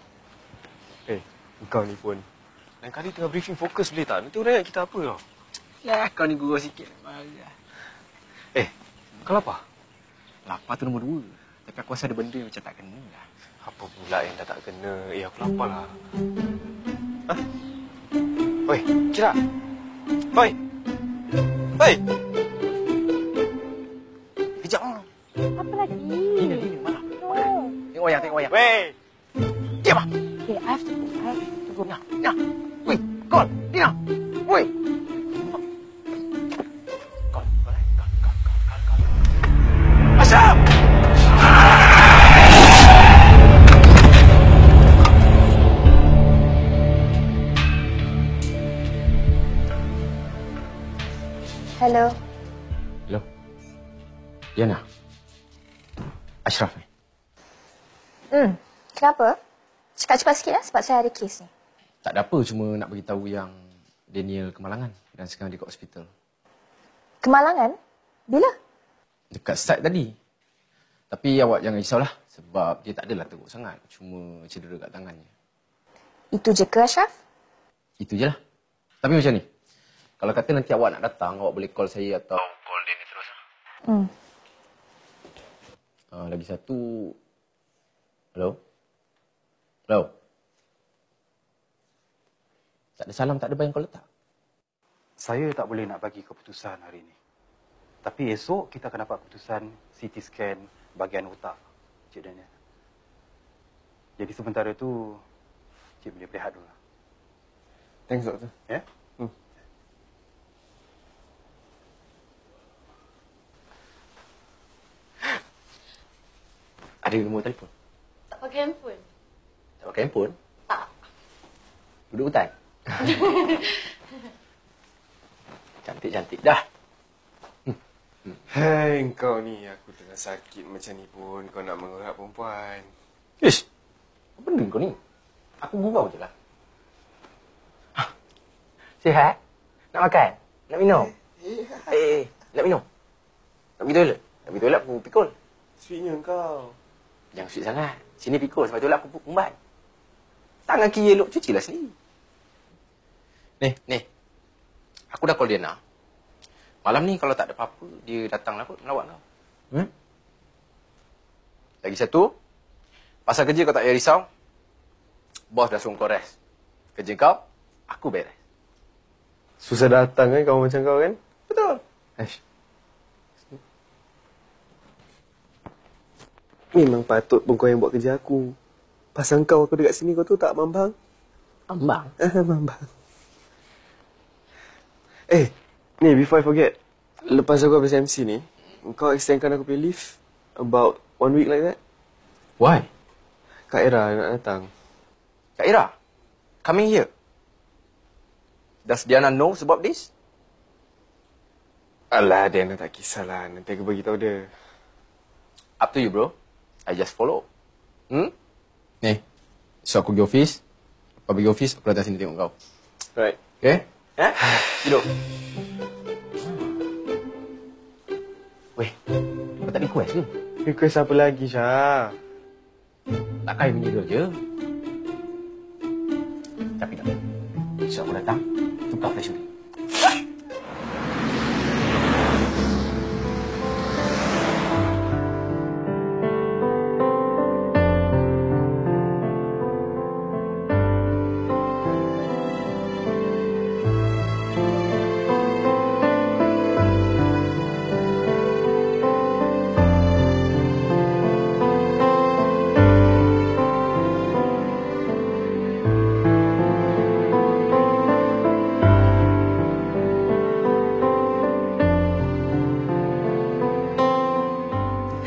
Kau ni pun. Lain kali tengah briefing fokus boleh tak? Nanti orang ingat kita apa tau. Ya, kau ni gurau sikit. Kau lapar? Lapar tu nombor 2. Tapi aku rasa ada benda yang macam tak kena lah. Apa pula yang dah tak kena? Aku lapar lah. Oi, Kira. Oi. Kejap lah. Apa lagi? Dina, mana? Tengok wayang. Weh. Diam lah. Okay, I have to go. Ya. Weh, call. Dina. Weh. Call. Ashraf! Hello. Hello. Diana. Ashraf ni. Kenapa? Cepat-cepat sikit lah sebab saya ada kes ni. Tak ada apa, cuma nak beritahu yang Daniel kemalangan dan sekarang dia kat hospital. Kemalangan? Bila? Dekat start tadi. Tapi awak jangan risaulah sebab dia tak adalah teruk sangat. Cuma cedera kat tangannya. Itu je ke, Ashraf? Itu je lah. Tapi macam ni. Kalau kata nanti awak nak datang, awak boleh call saya atau call Daniel terus. Lagi satu. Hello? Tak ada salam, tak ada bayang kau letak. Saya tak boleh nak bagi keputusan hari ini. Tapi esok kita akan dapat keputusan CT scan bahagian otak Cik Daniel. Jadi sementara itu, Cik boleh berehat dulu. Thanks, doktor. Ya? Ada nombor telefon? Tak pakai handphone? Tak pakai handphone? Tak. Duduk hutan? Cantik-cantik dah. Hai, kau ni. Aku tengah sakit macam ni pun. Kau nak mengerak perempuan. Ish! Apa benda kau ni? Aku gurau je lah. Sihat? Nak makan? Nak minum? Nak minum? Nak pergi toilet? Nak pergi toilet aku pikul. Sweetnya kau. Jangan sweet sangat. Sini pikul sampai toilet aku kumbat. Tangan kiri elok, cucilah sini. Ni. Aku dah call Diana. Malam ni kalau tak ada apa-apa, dia datang lah kot melawat kau. Lagi satu, pasal kerja kau tak payah risau. Bos dah suruh kau rest. Kerja kau, aku beres. Susah datang kan kawan macam kau kan? Betul. Ash. Memang patut pun kau yang buat kerja aku. Pasal kau aku dekat sini kau tu tak mambang? Mambang? Mambang. Ni before I forget. Lepas aku habis MC ni, kau extendkan aku punya leave about 1 week like that. Why? Kak Ira nak datang. Kak Ira? Coming here? Does Diana know about this? Alah, Diana tak kisahlah. Nanti aku bagi tahu dia. Up to you, bro. I just follow. Ni. So aku pergi office. Kau pergi office, aku datang sini tengok kau. Right. Okay? Hidup. Weh, kau tak request ke? Request apa lagi, Syah? Takkan menyedul je. Tapi tak. So aku datang, tukar flash ni.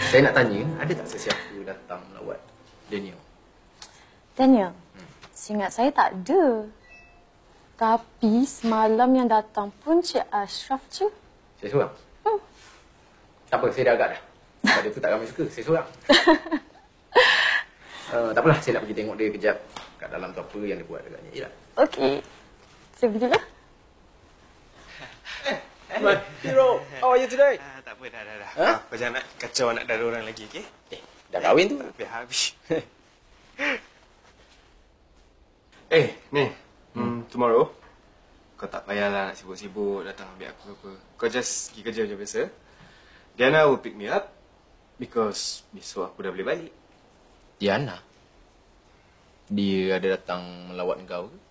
Saya nak tanya, ada tak sesiapa datang melawat Daniel? Daniel, seingat saya tak ada. Tapi semalam yang datang pun Cik Ashraf je. Saya seorang? Tak apa, saya dah agak dah. Sebab dia tu tak ramai suka, saya seorang. Tak apalah, saya nak pergi tengok dia kejap. Kat dalam tu apa yang dia buat agaknya. Yelah. Okey. Saya pergi dulu. Hero, how are you today? Tak apa, dah. Kau jangan nak kacau anak dara orang lagi, okey? Dah kahwin tu. Biar habis. Ni. Tomorrow, kau tak payahlah nak sibuk-sibuk datang ambil aku apa. Kau just pergi kerja macam biasa. Diana will pick me up because besok aku dah boleh balik. Diana? Dia ada datang melawat kau ke?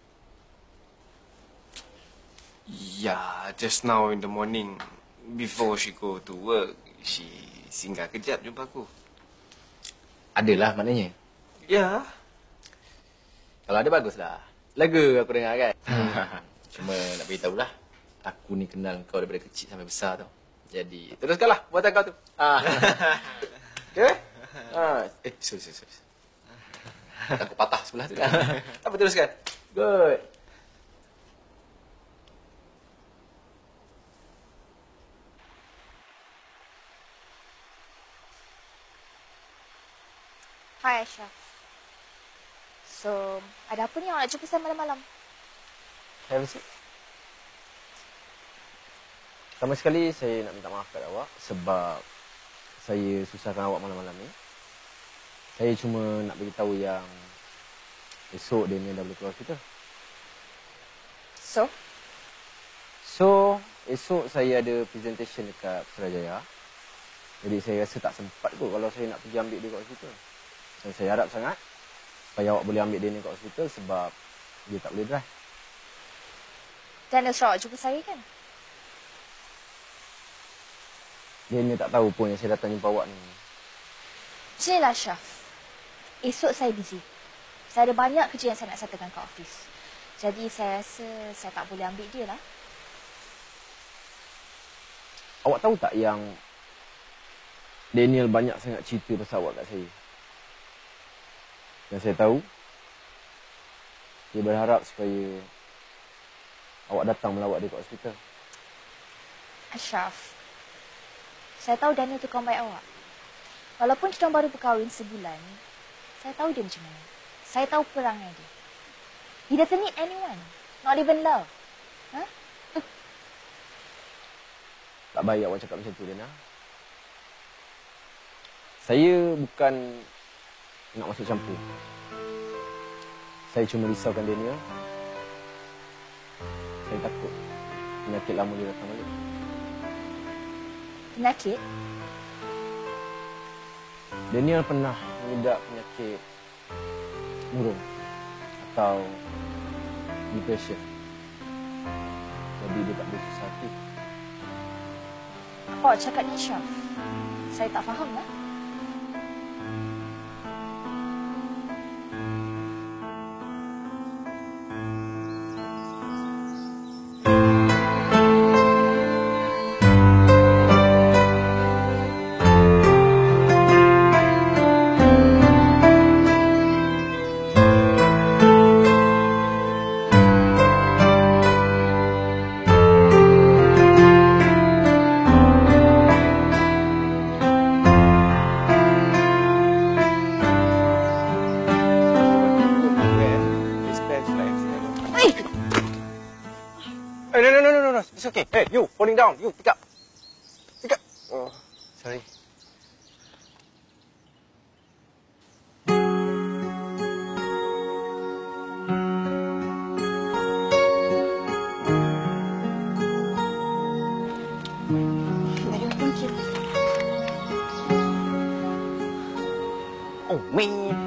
Yeah, just now in the morning, before she go to work, she singgah kejap jumpa aku. Adalah maknanya? Ya. Kalau ada baguslah. Lega aku dengar kan? Cuma nak beritahu lah. Aku ni kenal kau daripada kecil sampai besar tau. Jadi, teruskanlah buatan kau tu. Okay? Sorry. Aku patah sebelah tu kan? Tak apa, teruskan. Good. Hai Ashraf. So, ada apa ni awak nak jumpa saya malam-malam? Have a seat. Pertama sekali saya nak minta maaf kat awak sebab saya susahkan awak malam-malam ni. Saya cuma nak beritahu yang esok dia ni dah boleh keluar hospital. So, esok saya ada presentation dekat Putrajaya. Jadi saya rasa tak sempat kot kalau saya nak pergi ambil dia kat hospital. Dan saya harap sangat supaya awak boleh ambil dia ni kat hospital sebab dia tak boleh drive. Dan Ashraf jumpa saya kan? Dia ni tak tahu pun yang saya datang jumpa awak ni. Cila Ashraf. Esok saya busy. Saya ada banyak kerja yang saya nak settlekan kat office. Jadi saya rasa saya tak boleh ambil dia lah. Awak tahu tak yang Daniel banyak sangat cerita pasal awak kat saya. Dan saya tahu dia berharap supaya awak datang melawat dia kat hospital. Ashraf, saya tahu Daniel tu kawan baik awak. Walaupun kita baru berkahwin sebulan, saya tahu dia macam mana. Saya tahu perangai dia. He doesn't need anyone. Not even love. Huh? Tak baik awak cakap macam tu, Dana. Saya bukan nak masuk campur. Saya cuma risaukan Daniel. Saya takut penyakit lama dia datang balik. Penyakit? Daniel pernah mengidap penyakit murung atau depression. Jadi dia tak boleh susah hati. Apa awak cakap ni, Ashraf? Saya tak faham lah. No. It's okay. Hey, you, falling down. You, pick up. Pick up. Oh, sorry. I don't think you... Oh, man.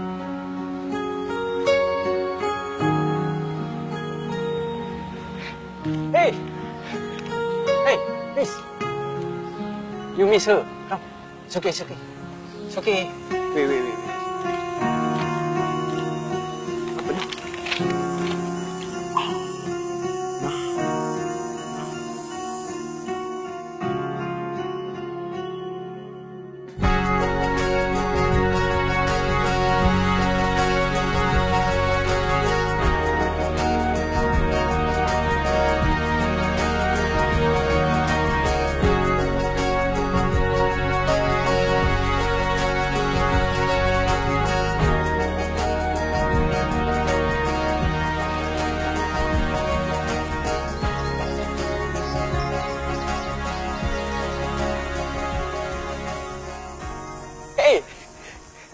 Hey! Hey, miss. You miss her. Come. It's okay, it's okay. It's okay. Wait. Apa ni?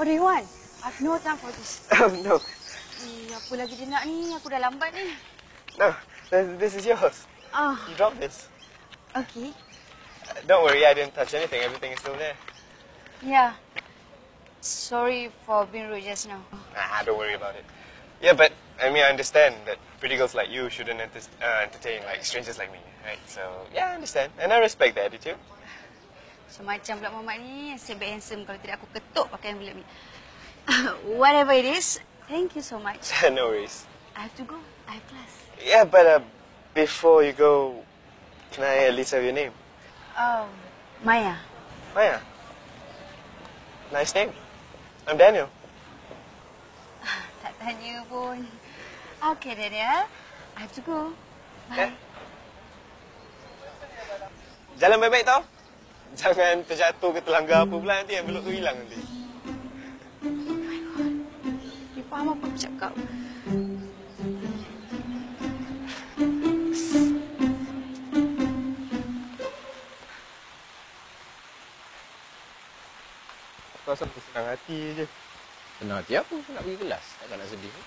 What do you want? I've no time for this. No. Apa lagi dia nak ni? Aku dah lambat ni. No. This is yours. Ah. You dropped this. Okay. Don't worry, I didn't touch anything. Everything is still there. Yeah. Sorry for being rude just now. Don't worry about it. Yeah, but I mean, I understand that pretty girls like you shouldn't entertain like strangers like me, right? So yeah, I understand, and I respect the attitude. So macam pula Muhammad ni, asyik baik handsome kalau tidak aku ketuk pakaian bilik ni. Whatever it is, thank you so much. No worries. I have to go. I have class. Yeah, but before you go, can I at least have your name? Maya. Maya. Nice name. I'm Daniel. Tak tanya pun. Okay, Daniel. I have to go. Bye. Yeah. Jalan baik-baik tau. Jangan terjatuh ke terlanggar apa pula nanti envelope tu hilang nanti. Dia faham apa aku cakap? Kau asal senang hati je. Senang hati apa? Nak pergi kelas. Takkan nak sedih.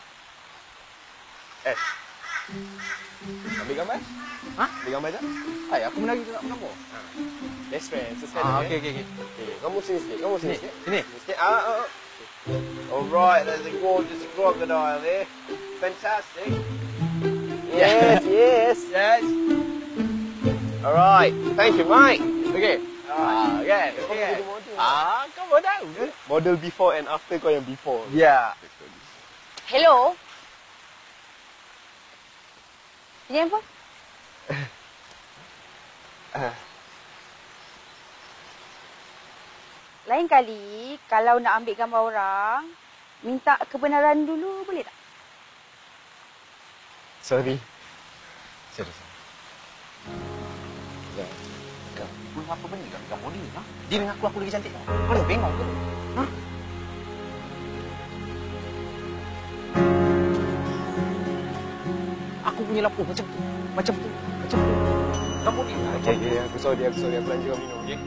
Ambil gambar? Ha? Ambil gambar je? Hai, aku menari tu nak mengambil. Best friend, sesuai. Okey. Kamu sini sikit, kamu sini sikit. Sini. Sikit. Alright, there's a gorgeous crocodile there. Fantastic. Yes. Alright, thank you, Mike. Okay. Okay. Kau model. Model before and after kau yang before. Yeah. Hello. Ini apa? Lain kali, kalau nak ambil gambar orang, minta kebenaran dulu, boleh tak? Sorry. Serius. Kau apa benda kat gambar dia? Ha? Dia mengaku aku lagi cantik. Mana bengong ke? Ha? Aku punya lampu macam tu. Kamu ni. Okay. Aku sorry. Aku belanja kau minum, okey?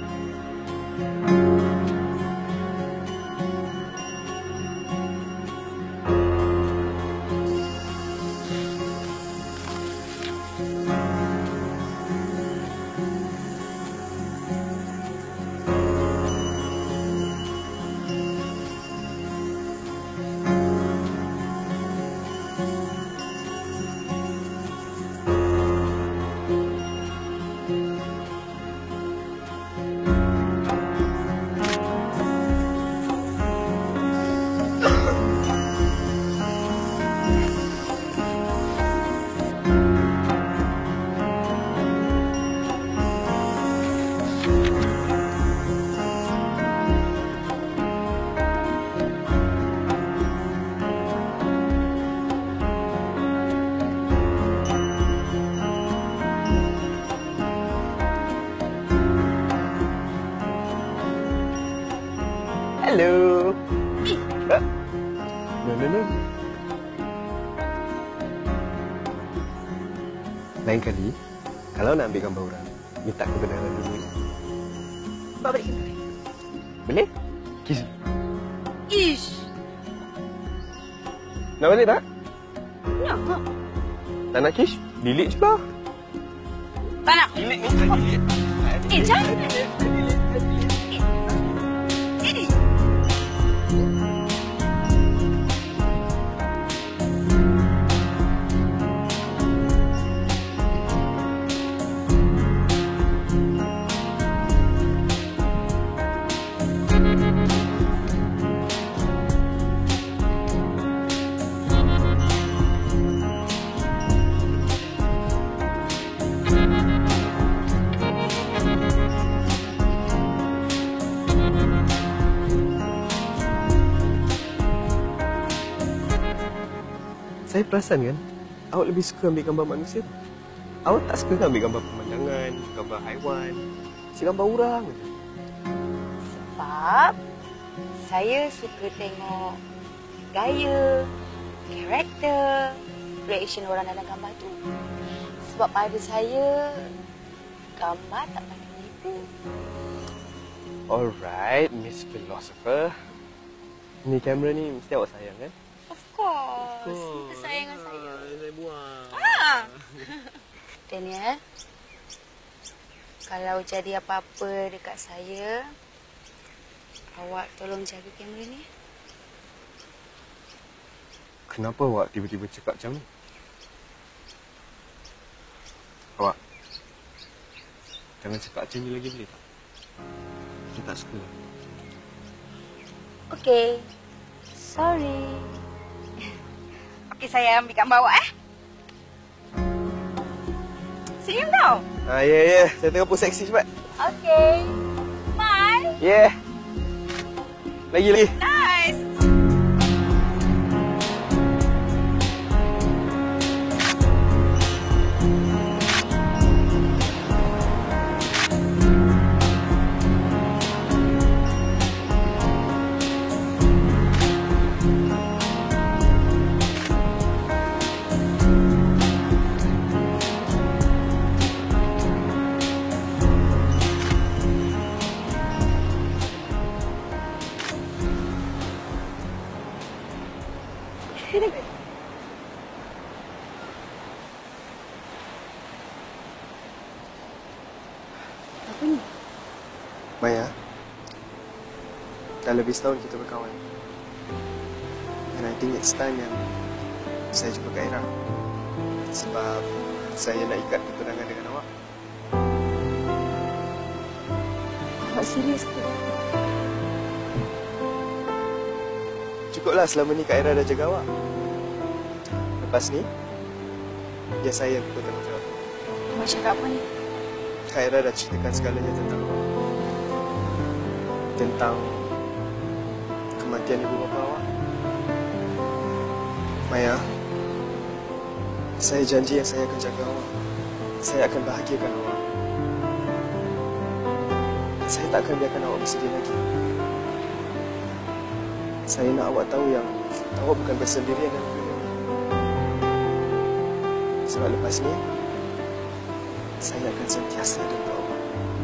Hello. No. Lain kali, kalau nak ambil gambar orang, minta kebenaran dulu. Bawa balik gambar. Boleh? Kiss. Ish. Nak balik tak? Nak ke? Tak nak kiss? Delete je lah. Tak nak. Delete. Jangan. Saya perasan kan, awak lebih suka ambil gambar manusia. Awak tak suka ambil gambar pemandangan, gambar haiwan, si gambar orang. Sebab saya suka tengok gaya, karakter, reaction orang dalam gambar tu. Sebab pada saya, gambar tak pandang itu. Alright, Miss Philosopher. Ni kamera ni mesti awak sayang kan? Of course. Kesayangan saya. Saya buang. Daniel, kalau jadi apa-apa dekat saya, awak tolong jaga kamera ni. Kenapa awak tiba-tiba cakap macam ni? Awak, jangan cakap macam ni lagi boleh tak? Saya tak suka. Okey. Sorry. Okey, saya ambil gambar awak Senyum tau. Ya. Saya tengah pose seksi cepat. Okey. Smile. Yeah. Lagi. Nice. Apa ni? Maya, dah lebih setahun kita berkawan. And I think it's time yang saya jumpa Kak Ira. Sebab saya nak ikat pertunangan dengan awak. Awak serius ke? Cukuplah selama ni Kak Ira dah jaga awak. Lepas ni, biar saya yang bertanggungjawab. Awak cakap apa ni? Kak Ira dah ceritakan segalanya tentang awak. Tentang kematian ibu bapa awak. Maya, saya janji yang saya akan jaga awak. Saya akan bahagiakan awak. Saya tak akan biarkan awak bersedih lagi. Saya nak awak tahu yang awak bukan bersendirian dalam dunia ini. Sebab lepas ni, saya akan sentiasa ada untuk awak.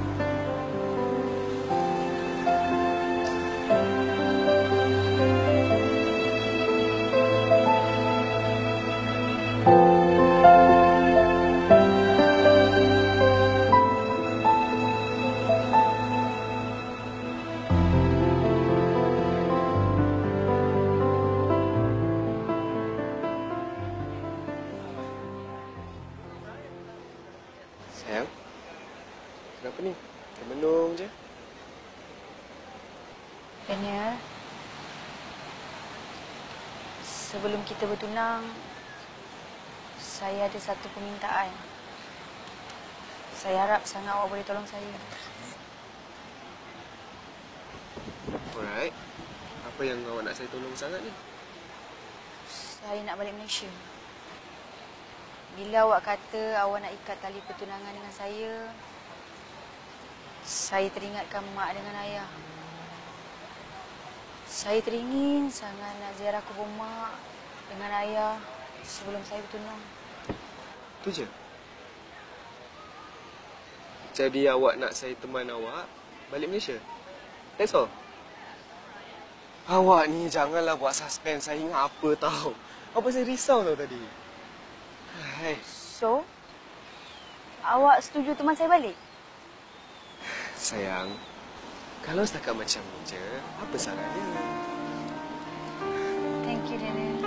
Sayang, kenapa ni? Termenung je. Daniel, sebelum kita bertunang, saya ada satu permintaan. Saya harap sangat awak boleh tolong saya. Alright. Apa yang awak nak saya tolong sangat ni? Saya nak balik Malaysia. Bila awak kata awak nak ikat tali pertunangan dengan saya teringatkan mak dengan ayah. Saya teringin sangat nak ziarah kubur mak dengan ayah sebelum saya bertunang. Itu je? Jadi awak nak saya teman awak balik Malaysia? That's all? Awak ni janganlah buat suspense saya ingat apa tahu. Apa saya risau tahu tadi. Hai. So, awak setuju teman saya balik? Sayang, kalau setakat macam ni je, apa salahnya? Thank you, Daniel.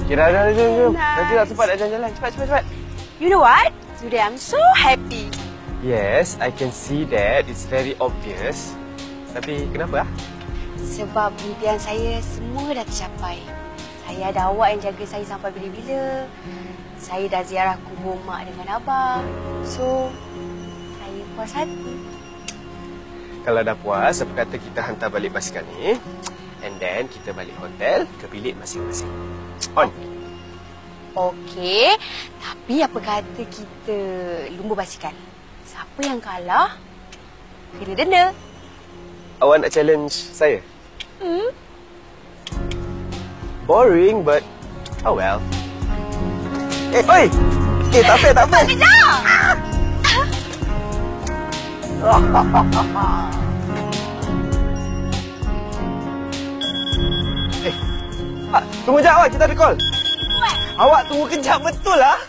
Okay, dah, jom. Nanti tak sempat nak jalan-jalan. Cepat. You know what? Today I'm so happy. Yes, I can see that. It's very obvious. Tapi kenapa? Sebab impian saya semua dah tercapai. Saya ada awak yang jaga saya sampai bila-bila. Saya dah ziarah kubur mak dengan abang. So, saya puas hati. Kalau dah puas, apa kata kita hantar balik basikal ni? And then kita balik hotel ke bilik masing-masing. On. Okey, tapi apa kata kita lumba basikal? Siapa yang kalah, kena denda. Awak nak challenge saya? Boring, but oh well. Oi! Tak fair. Tunggu sekejap awak, kita ada call. Awak tunggu kejap betul lah.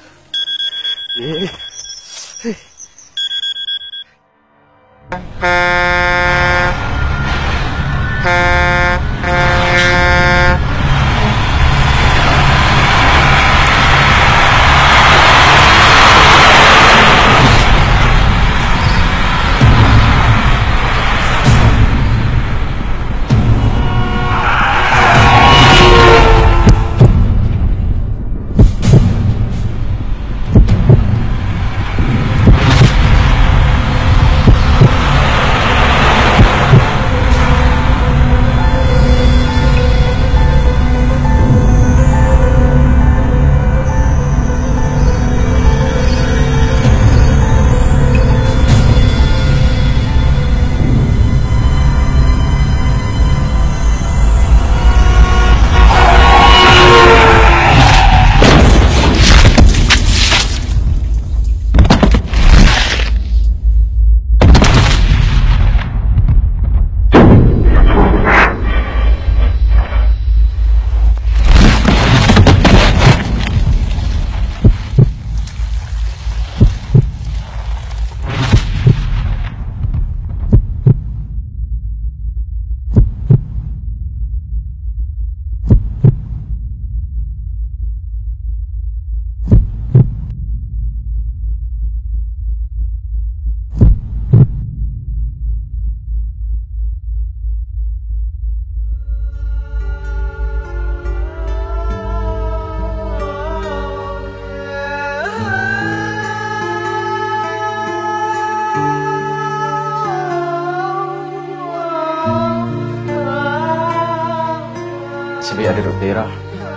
Sebaik ada Dr. Era.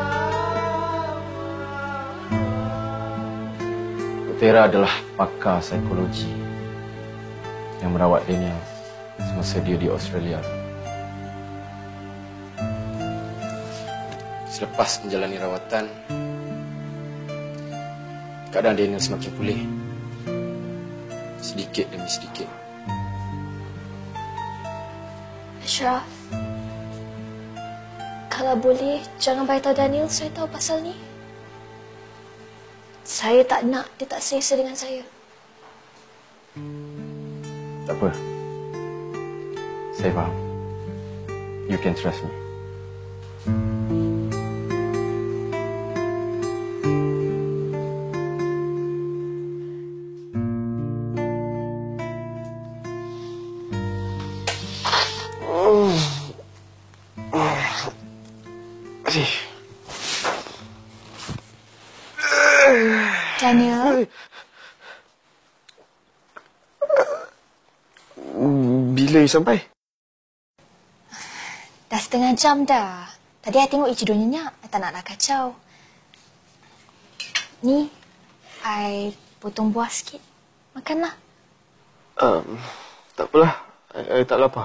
Dr. Era adalah pakar psikologi yang merawat Daniel semasa dia di Australia. Selepas menjalani rawatan, keadaan Daniel semakin pulih. Sedikit demi sedikit. Ashraf, kalau boleh, jangan beritahu Daniel saya tahu pasal ni. Saya tak nak dia tak selesa dengan saya. Tak apa. Saya faham. You can trust me. Daniel? Bila you sampai? Dah setengah jam dah. Tadi I tengok you tidur nyenyak. I tak naklah kacau. Ni, I potong buah sikit. Makanlah. Tak apalah. I tak lapar.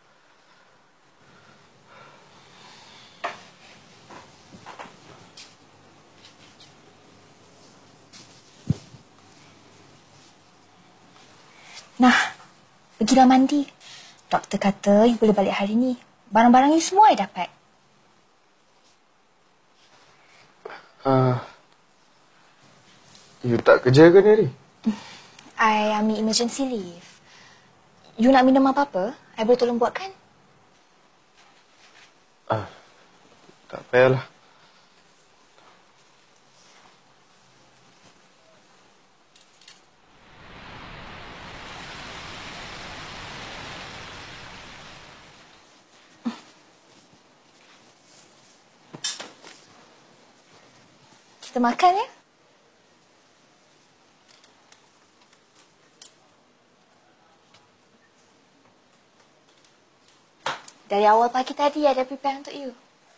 Nah, pergilah mandi. Doktor kata you boleh balik hari ni. Barang-barang you semua I dapat. You tak kerja ke ni hari? I ambil emergency leave. You nak minum apa-apa? I boleh tolong buatkan? Tak payahlah. Kita makan ya? Dari awal pagi tadi ada prepare untuk you.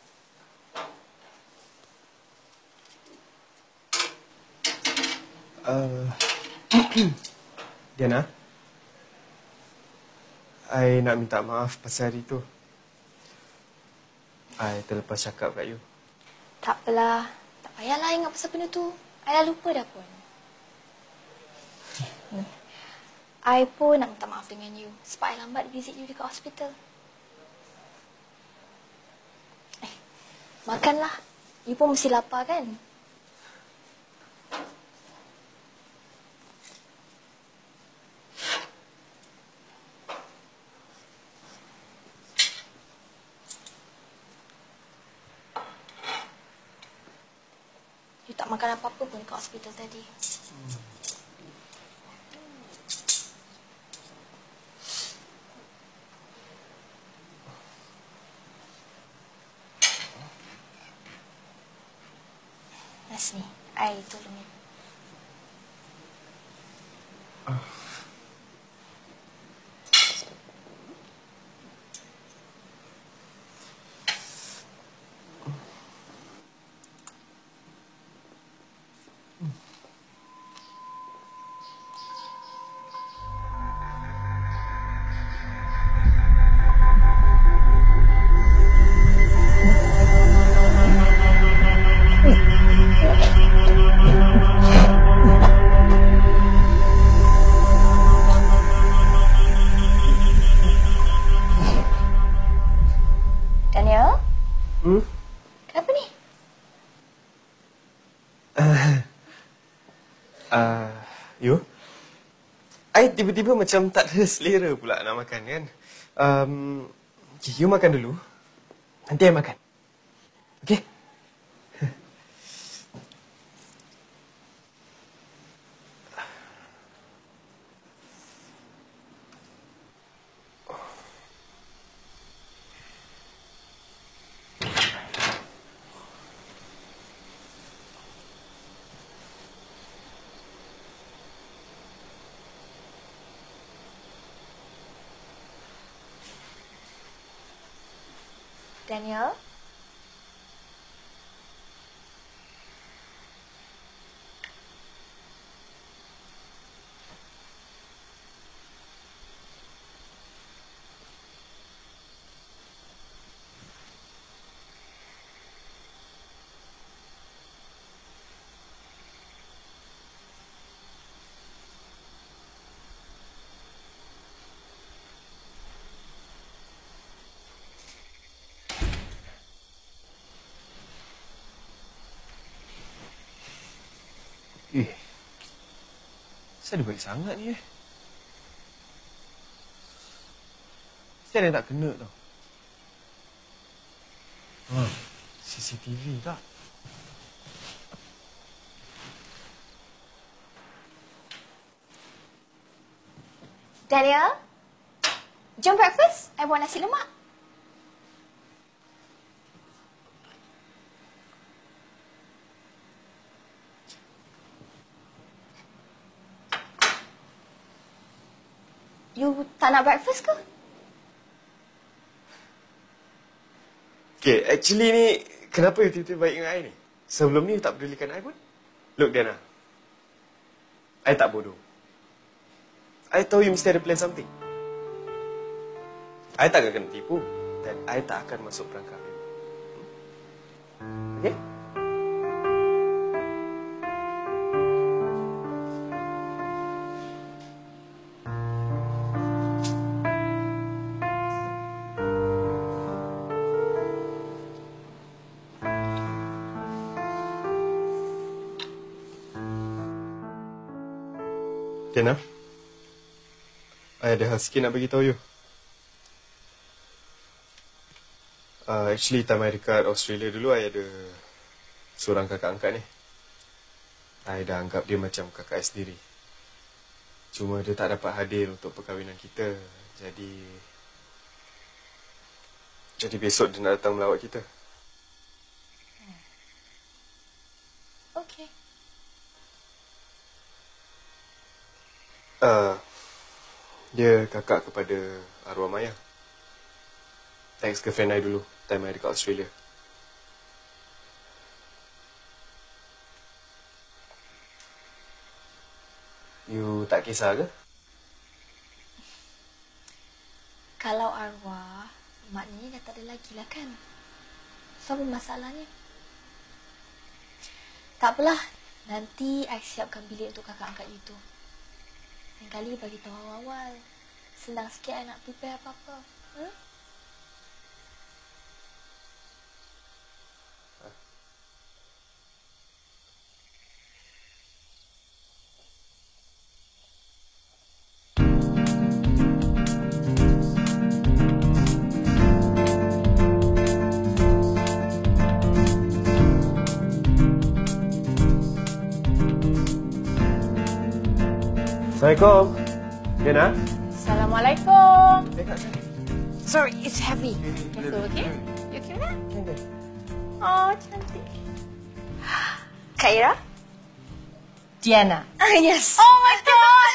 Diana, I nak minta maaf pasal hari tu. I terlepas cakap kat you. Tak apalah. Tak payahlah ingat pasal benda tu. I dah lupa dah pun. I pun nak minta maaf dengan you sebab I lambat visit you dekat hospital. Makanlah. You pun mesti lapar kan? You tak makan apa-apa pun dekat hospital tadi. Mas ni, I tolong you. Daniel? Kenapa ni? You? I tiba-tiba macam tak ada selera pula nak makan kan. You makan dulu. Nanti I makan. Okay? Daniel? Kenapa dia baik sangat ni Mesti ada yang tak kena tau. CCTV tak? Daniel? Jom breakfast. I buat nasi lemak. You tak nak breakfast ke? Okay, actually ni, kenapa you tiba-tiba baik dengan I ni? Sebelum ni you tak pedulikan I pun. Look, Diana. I tak bodoh. I tahu you mesti ada plan something. I tak akan kena tipu. Dan I tak akan masuk perangkap you. Okay? Diana, I ada hal sikit nak bagi tahu you. Actually, time I dekat Australia dulu, I ada seorang kakak angkat ni. I dah anggap dia macam kakak I sendiri. Cuma dia tak dapat hadir untuk perkahwinan kita. Jadi besok dia nak datang melawat kita. Okay. Dia kakak kepada arwah Maya. Ex-girlfriend I dulu, time I dekat Australia. You tak kisah ke? Kalau arwah, maknanya dah tak ada lagi lah kan? So, apa masalahnya? Tak apalah, nanti I siapkan bilik untuk kakak angkat you tu. Lain kali bagi tahu awal-awal. Senang sikit I nak prepare apa-apa. Assalamualaikum. Diana? Assalamualaikum. Sorry, it's heavy. Careful, okay? You okay now? Oh, cantik. Kak Ira? Diana. Yes. Oh my god!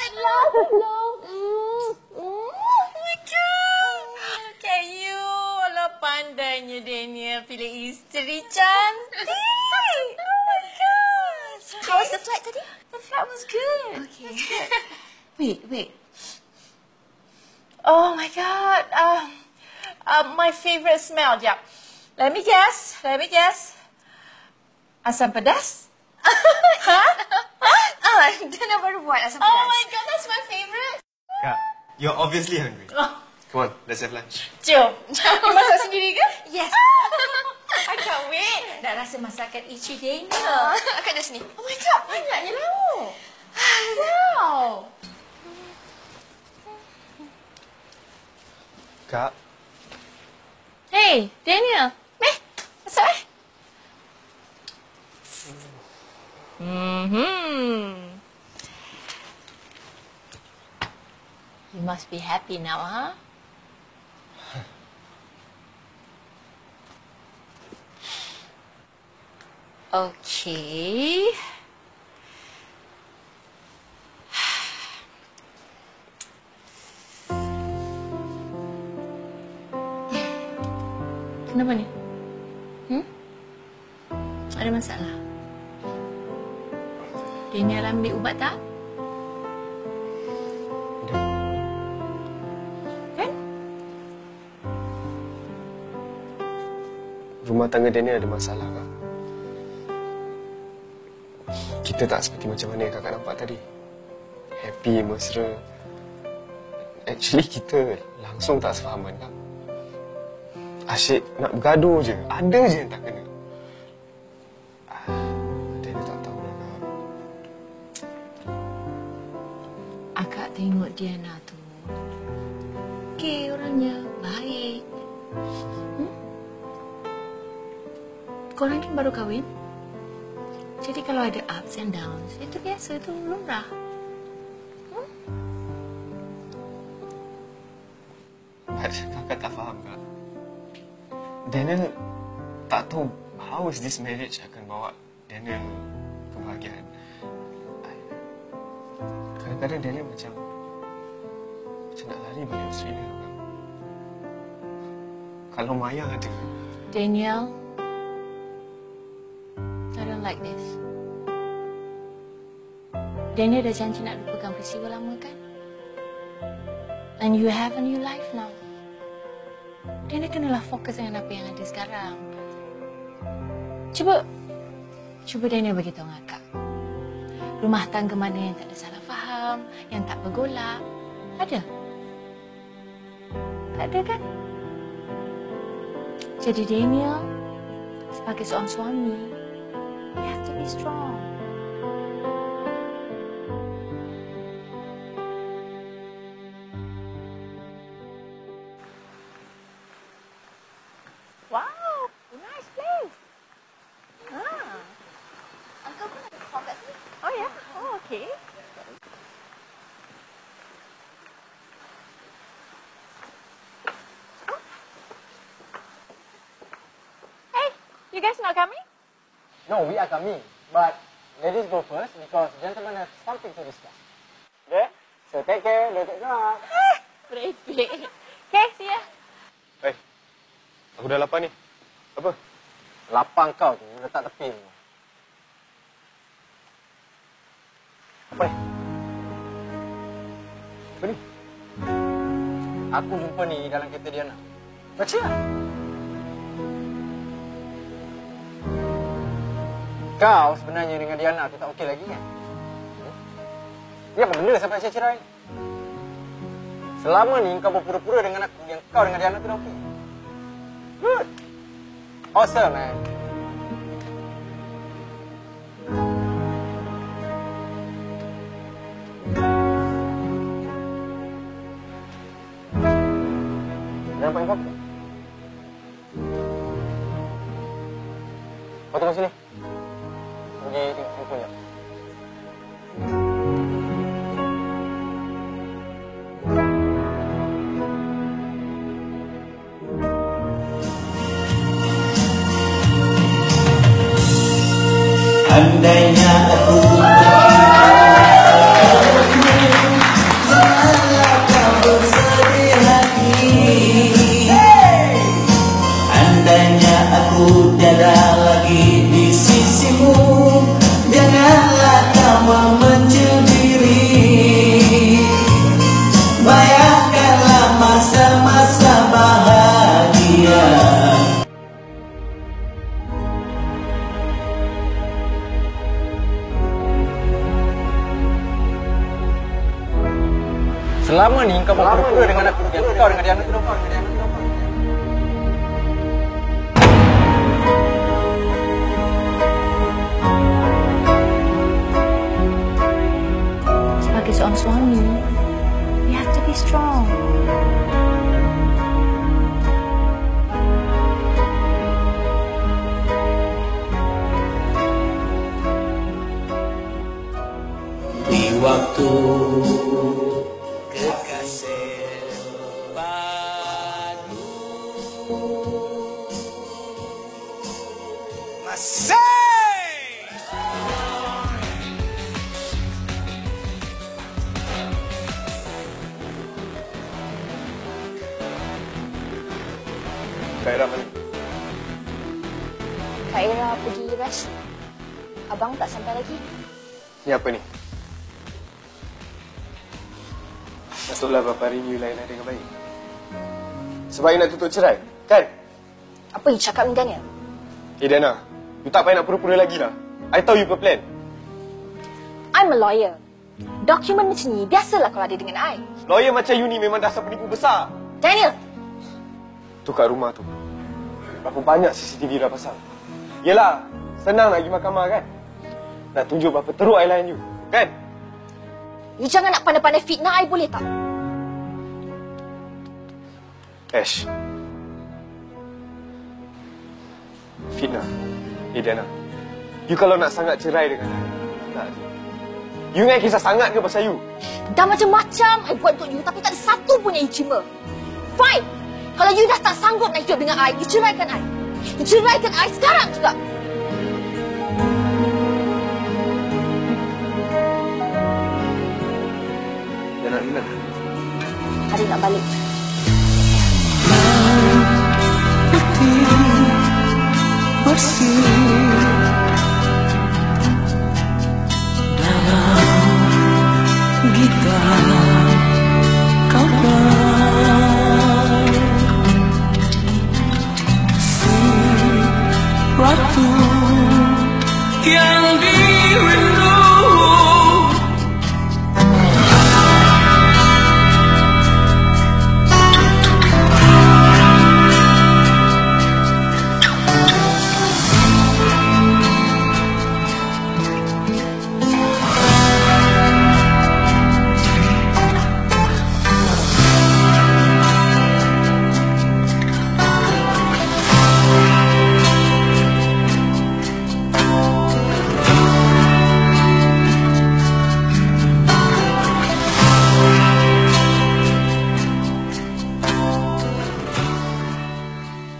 Oh my god! Look at you. Alah, pandainya Daniel pilih isteri cantik. Oh my god. How was the flight tadi? The flight was good. Okay. Wait. Oh my god. My favorite smell. Yeah. Let me guess. Asam pedas? Huh? Dana baru buat asam Oh pedas. my god, that's my favorite. Kak, you're obviously hungry. Oh. Come on, let's have lunch. Jom. You masak sendiri ke? Yes. I can't wait. Nak rasa masakan Ichi Daniel. Akak dah sini. Oh my god, banyaknya lauk. Wow. Kak, Hey, Daniel. Masuk You must be happy now, huh? Okay. Kenapa ni? Ada masalah? Daniel ambil ubat tak? Kan? rumah tangga Daniel ada masalah, Kak. Kita tak seperti macam mana yang Kakak nampak tadi. Happy, mesra. Actually, kita langsung tak sefahaman, Kak. Asyik nak bergaduh je. Ada je yang tak kena. Daniel tak tahu lah, Kak. Akak tengok Diana tu. Okey orangnya, baik. Korang kan baru kahwin. Jadi kalau ada ups and downs, itu biasa, itu lumrah. Kakak tak faham, Kak. Daniel tak tahu how is this marriage akan bawa Daniel kebahagiaan. Kadang-kadang Daniel macam nak lari balik Australia, Kak. Kalau Maya ada. Daniel, I don't like this. Daniel dah janji nak lupakan peristiwa lama kan? And you have a new life now. Daniel kenalah fokus dengan apa yang ada sekarang. Cuba Daniel beritahu dengan Kak. Rumah tangga mana yang tak ada salah faham, yang tak bergolak? Ada? Tak ada kan? Jadi Daniel, sebagai seorang suami, you have to be strong. Wow, nice place. Uncle pun ada perform kat sini. Oh ya? Oh, okay. Hey, you guys not coming? No, we are coming, but ladies go first because gentlemen have something to discuss. Okay? So take care, don't get drunk. Merepek. Okay, see ya. Hey, aku dah lapar ni. Apa? Lapang kau tu, letak tepi tu. Apa ni? Apa ni? Aku jumpa ni dalam kereta Diana. Baca lah. Kau sebenarnya dengan Diana tu tak okey lagi kan? Dia apa benda sampai cerai? Selama ni kau berpura-pura dengan aku yang kau dengan Diana tu dah okey. Good. Awesome, man. Yang paling fokus. Kau tunggu sini. Pergi tengok handphone jap. Andainya aku janganlah kau bersedih hati. Andainya aku tiada lagi di sisimu, janganlah kau mencibiri. Bayangkanlah masa-masa bahagia. Selama ni kau berpura-pura dengan aku yang kau dengan Diana tu dah okey. Sebagai seorang suami, you have to be strong. Di waktu kekasih padu masih Kak Ira mana? Kak Ira pergi rush. Abang tak sampai lagi. Ni apa ni? Masuklah beberapa hari ni lain dengan baik. Sebab nak tutup cerai, kan? Apa you cakap dengan Daniel? Dana, you tak payah nak pura-pura lagi lah. I tahu you plan. I'm a lawyer. Dokumen macam ni biasalah kalau ada dengan I. Lawyer macam you ni memang dasar penipu besar. Daniel! Tu kat rumah tu. Berapa banyak CCTV dah pasang. Yelah, senang nak pergi mahkamah kan? Nak tunjuk berapa teruk I layan you, kan? You jangan nak pandai-pandai fitnah I boleh tak? Ash. Fitnah. Dana. You kalau nak sangat cerai dengan I, tak je. You ingat kisah sangat ke pasal you? Dah macam-macam I buat untuk you tapi tak ada satu pun yang you terima. Fine! Kalau you dah tak sanggup nak hidup dengan I, you ceraikan I. You ceraikan I sekarang juga. Dia nak di mana? Hari nak balik. putih bersih dalam gitar kabar si ratu yang dirindu.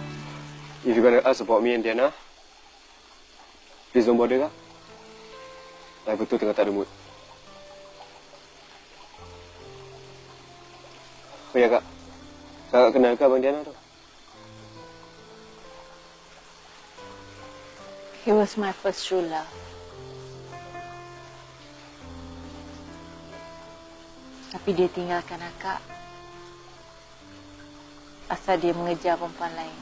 If you're going to ask about me and Diana, please don't bother, kak. Saya betul tengah tak ada mood. Oh ya Kak. Kakak kenal ke Abang Diana tu? He was my first true love. Tapi dia tinggalkan akak asal dia mengejar perempuan lain.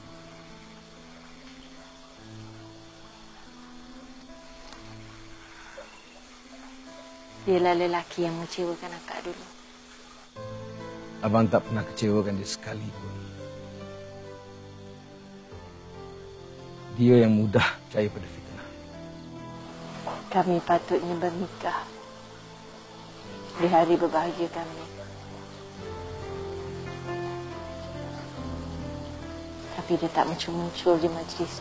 Dialah lelaki yang mengecewakan akak dulu. Abang tak pernah kecewakan dia sekali pun. Dia yang mudah percaya pada fitnah. Kami patutnya bernikah di hari berbahagia kami. Tapi dia tak muncul-muncul di majlis.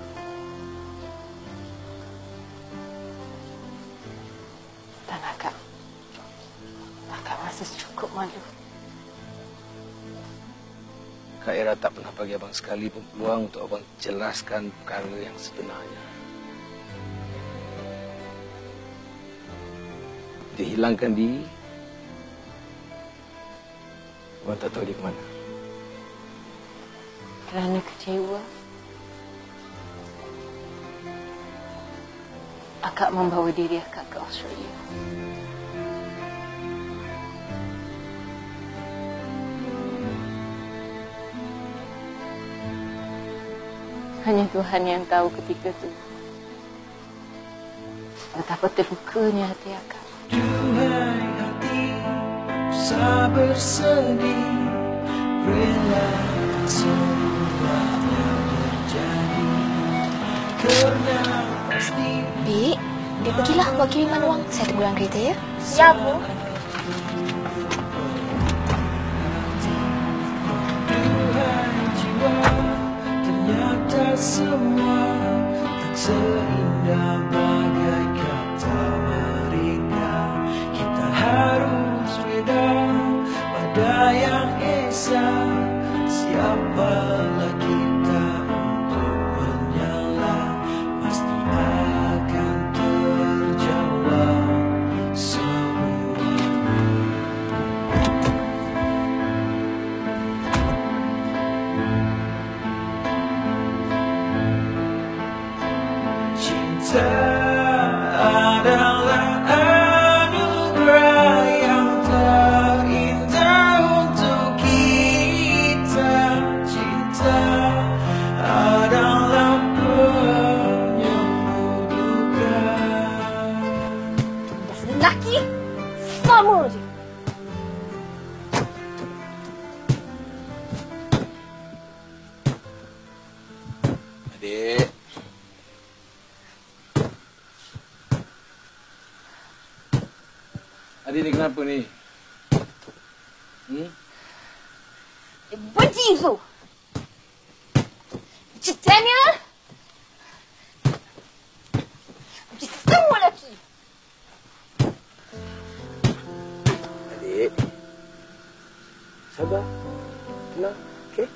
Dan akak rasa cukup malu. Kak Ira tak pernah bagi abang sekali pun peluang untuk abang jelaskan perkara yang sebenarnya. Dia hilangkan diri. Abang tak tahu dia ke mana. Kerana kecewa, akak membawa diri akak ke Australia. Hanya Tuhan yang tahu ketika itu betapa terlukanya hati akak. Duhai hati, usah bersedih, relakan semua yang terjadi. Kerana pasti Bik, dia pergilah buat kiriman wang. Saya tunggu dalam kereta ya. Ya, Bu. duhai jiwa, ternyata semua tak seindah bagai kata mereka. Kita harus reda pada yang esa. Siapalah kita untuk menyalah, pasti akan terjawab semua. Cinta adalah anugerah yang terindah untuk kita. Cinta adalah penyembuh duka. Lelaki sama je. Adik. Adik ni kenapa ni? Dia benci tu. Benci Daniel. Benci semua lelaki. Adik. Sabar. Tenang. Okey?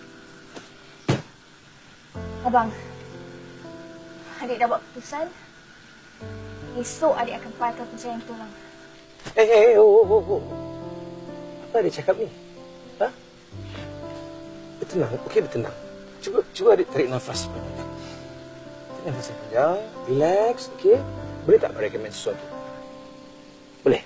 Abang, adik dah buat keputusan. Esok adik akan patah perceraian kita orang. Oh. Apa dia cakap ni? Ha? Bertenang. Okey, bertenang. Cuba adik tarik nafas sebentar. Tarik nafas sebentar. Relax, okey? Boleh tak merekomen sesuatu? Boleh?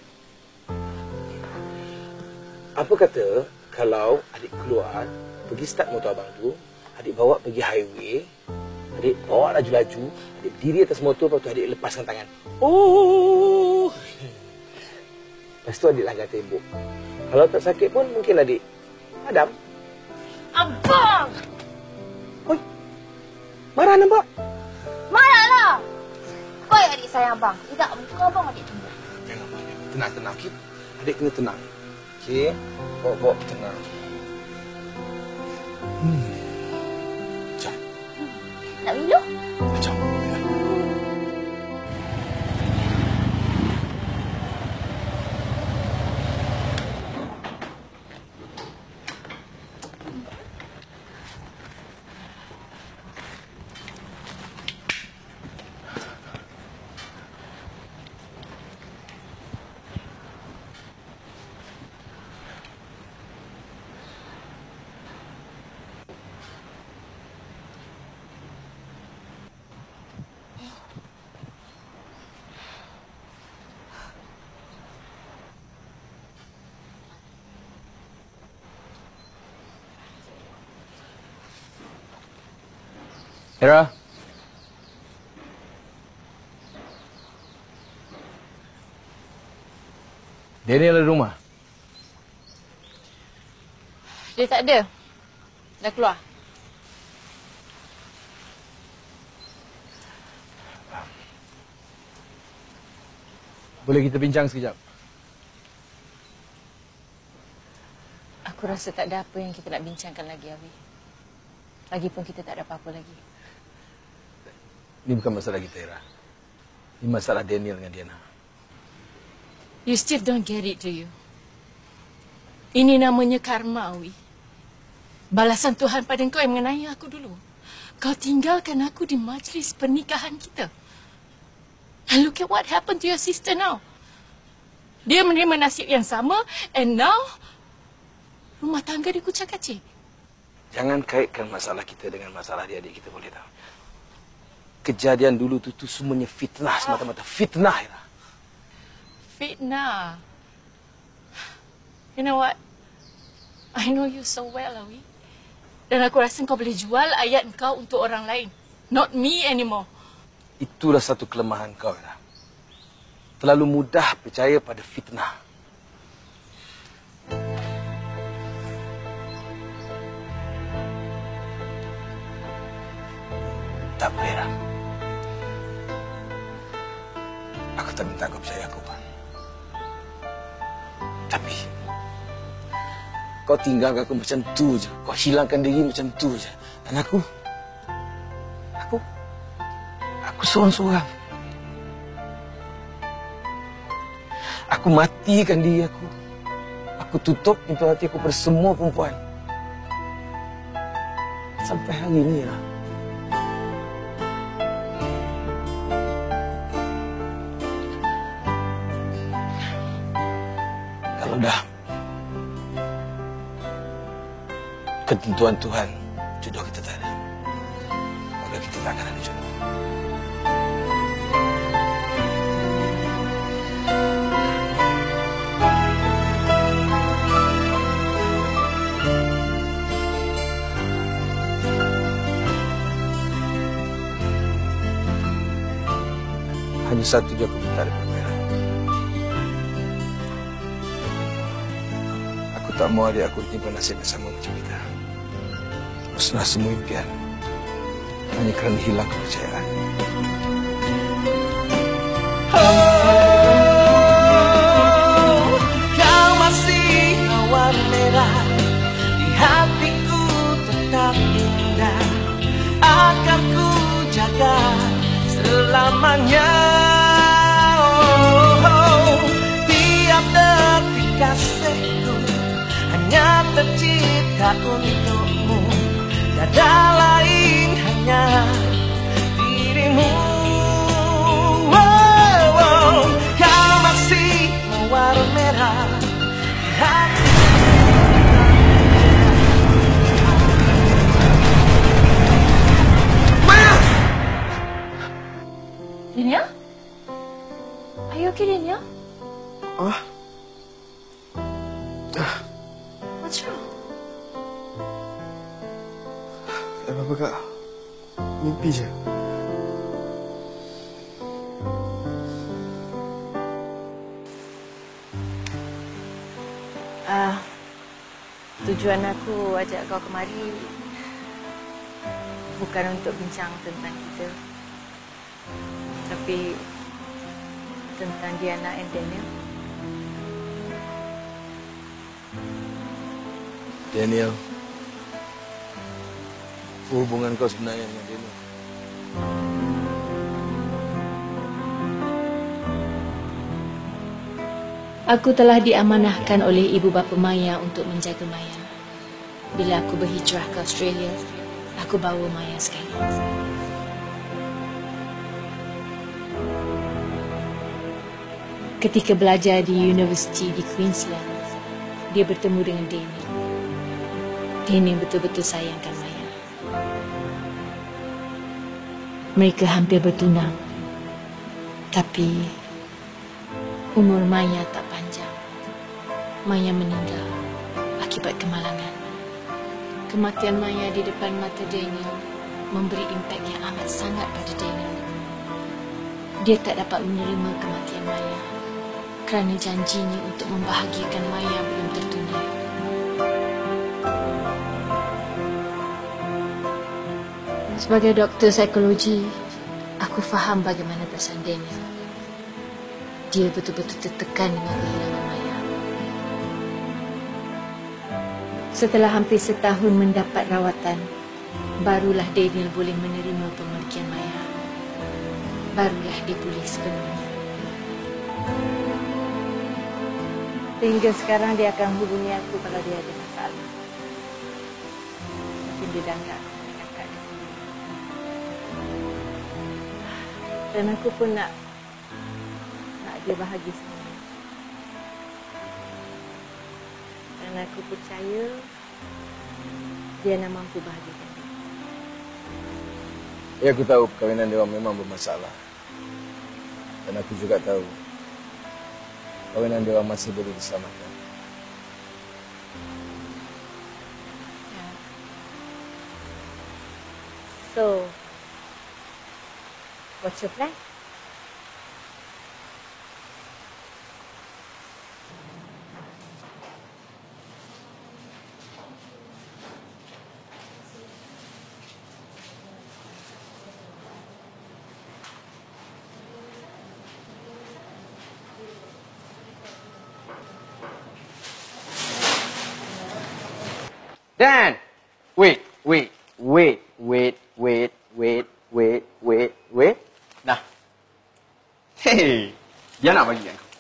Apa kata kalau adik keluar, pergi start motor abang tu, adik bawa pergi highway, adik bawa laju-laju, adik berdiri atas motor, lepas tu adik lepaskan tangan. Oh! Lepas tu adik langgar tembok. Kalau tak sakit pun mungkin adik padam. Abang! Oi, marah nampak? Marahlah. Baik adik sayang abang. Tidak, muka abang adik tembok. Jangan marah. Tenang, okey? Adik kena tenang. Okey? Bawa tenang. Jom. Nak minum? Jom. Hera. Daniel ada rumah? Dia tak ada. Dah keluar. Boleh kita bincang sekejap? Aku rasa tak ada apa yang kita nak bincangkan lagi, Awi. Lagipun kita tak ada apa-apa lagi. Ini bukan masalah kita, Hera. Ini masalah Daniel dengan Diana. You still don't get it, do you? Ini namanya karma, Awi. Balasan Tuhan pada kau yang mengenai aku dulu. Kau tinggalkan aku di majlis pernikahan kita. And look at what happened to your sister now. Dia menerima nasib yang sama and now rumah tangga dia kucak-kacik. Jangan kaitkan masalah kita dengan masalah adik-adik kita, boleh tak? Kejadian dulu tu semuanya fitnah, semata-mata fitnah, Hera. Fitnah. You know what? I know you so well, Awi. Dan aku rasa kau boleh jual ayat kau untuk orang lain. Not me anymore. Itulah satu kelemahan kau, Hera. Terlalu mudah percaya pada fitnah. Tak apa, Hera. Aku tak minta kau percaya aku, Pak. Tapi kau tinggalkan aku macam tu je. Kau hilangkan diri macam tu je. Dan aku seorang-seorang. Aku matikan diri aku. Aku tutup pintu hati aku pada semua perempuan. Sampai hari ini, ya. Kalau dah ketentuan Tuhan, jodoh kita tak ada, maka kita tak akan ada jodoh. Hanya satu je aku minta daripada Hera. Aku tak mahu adik aku ditimpa nasib yang sama macam kita. Musnah semua impian hanya kerana hilang kepercayaan. Kau masih mawar merah di hatiku tetap indah. Akan ku jaga selamanya. Tiap detik kasihku hanya tercipta untukmu. Tiada lain hanya dirimu. Kau masih mawar merah di hatiku. Daniel? Are you okay, Daniel? What's wrong? Tak apa-apa, Kak. Mimpi je. Tujuan aku ajak kau kemari bukan untuk bincang tentang kita, tapi tentang Diana and Daniel. Daniel, hubungan kau sebenarnya dengan Daniel? Aku telah diamanahkan oleh ibu bapa Maya untuk menjaga Maya. Bila aku berhijrah ke Australia, aku bawa Maya sekali. Ketika belajar di universiti di Queensland, dia bertemu dengan Daniel. Daniel betul-betul sayangkan Maya. Mereka hampir bertunang. Tapi umur Maya tak panjang. Maya meninggal akibat kemalangan. Kematian Maya di depan mata Daniel memberi impak yang amat sangat pada Daniel. Dia tak dapat menerima kematian Maya kerana janjinya untuk membahagiakan Maya belum tertunai. Sebagai doktor psikologi, aku faham bagaimana perasaan Daniel. Dia betul-betul tertekan dengan kehilangan Maya. Setelah hampir setahun mendapat rawatan, barulah Daniel boleh menerima pemergian Maya. Barulah dia pulih sepenuhnya. Sehingga sekarang dia akan hubungi aku kalau dia ada masalah. Mungkin dia dah tak kakak dia sendiri. Dan aku pun nak dia bahagia semua. Dan aku percaya dia nak mampu bahagiakan dia. Ya, aku tahu perkahwinan dia memang bermasalah. Dan aku juga tahu perkahwinan dia masih boleh diselamatkan. Ya. So, what's your plan? Dan! Wait. Nah. Hey, dia nak bagi aku.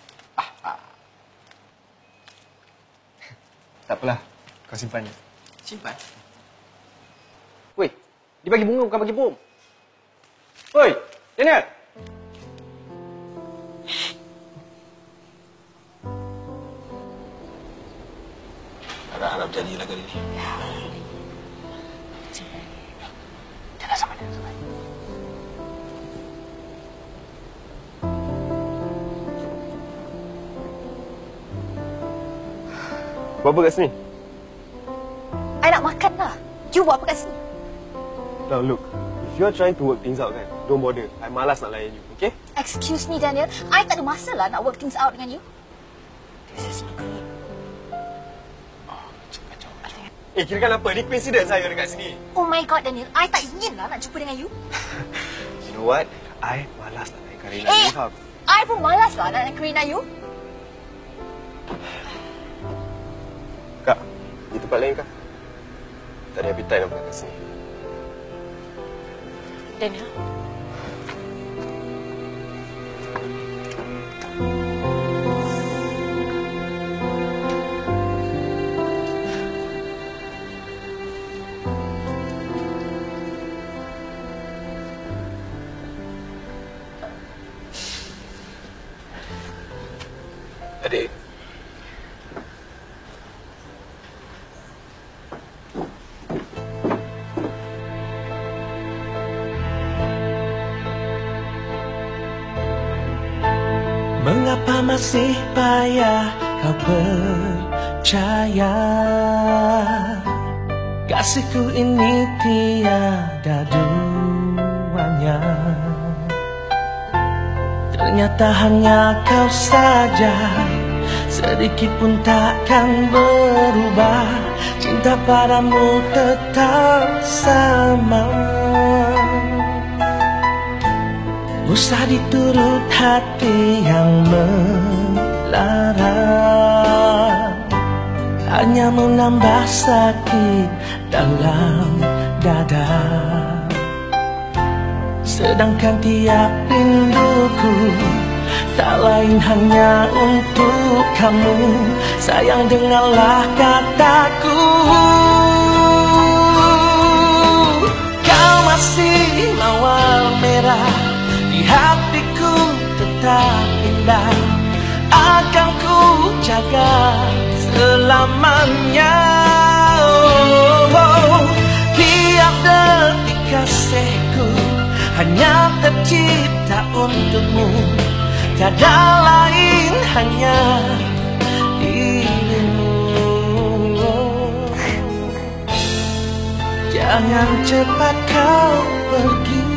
Tak apalah, kau simpannya. Simpan? Weh, dia bagi bunga bukan bagi bom. Oi, Daniel! Harap-harap jadilah kali ni. Ya, Jangan sama dia. Buat apa kat sini? I nak makan lah. You buat apa kat sini? Now look, if you are trying to work things out kan, don't bother. I malas nak layan you, okay? Excuse me, Daniel. I tak ada masa lah nak work things out dengan you. This is not good. Kirakan apa? Ni coincidence saya dekat sini. Oh my god, Daniel. I tak ingin lah nak jumpa dengan you. You know what? I malas nak naik Karina. You faham? I pun malas lah nak naik kereta you. Kak, di tempat lain kah? Tak ada appetite nak makan kat sini. Daniel. Adik. Mengapa masih payah kau percaya kasihku ini tiada duanya. Ternyata hanya kau saja, sedikit pun takkan berubah. Cinta padamu tetap sama. Usah diturut hati yang melarang, hanya menambah sakit dalam dada. Sedangkan tiap rinduku tak lain hanya untuk kamu. Sayang, dengarlah kataku. Kau masih mawar merah, di hatiku tetap indah. Akan ku jaga selamanya. Tiap detik kasihku hanya tercipta untukmu. Tiada lain hanya dirimu. Jangan cepat kau pergi.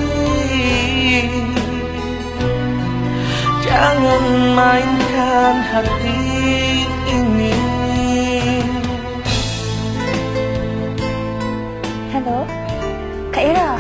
Jangan mainkan hati ini. Hello, Kak Ira.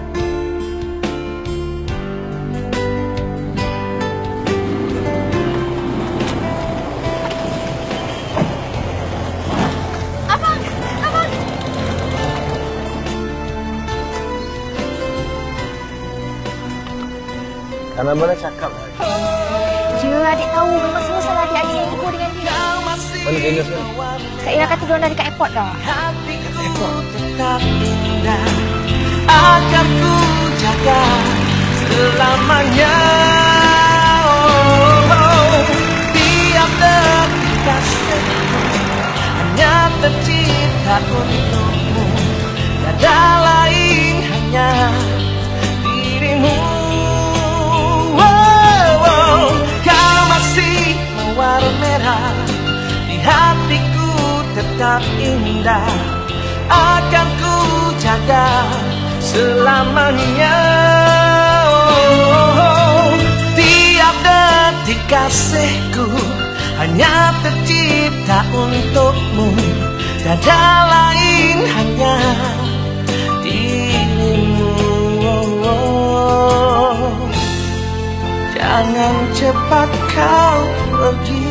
Kan Abang dah cakap dah. Ya, adik tahu. Memang semua salah adik yang ikut dengan dia. Mana Daniel sekarang? Kak Ira kata diorang dah dekat airport dah. Tetap indah akan ku jaga selamanya. Tiap detik kasihku hanya tercipta untukmu. Tiada lain hanya dirimu. Kau masih mawar merah di hatiku tetap indah. Akan ku jaga selamanya. Tiap detik kasihku hanya tercipta untukmu. Tiada lain hanya dirimu. Jangan cepat kau pergi.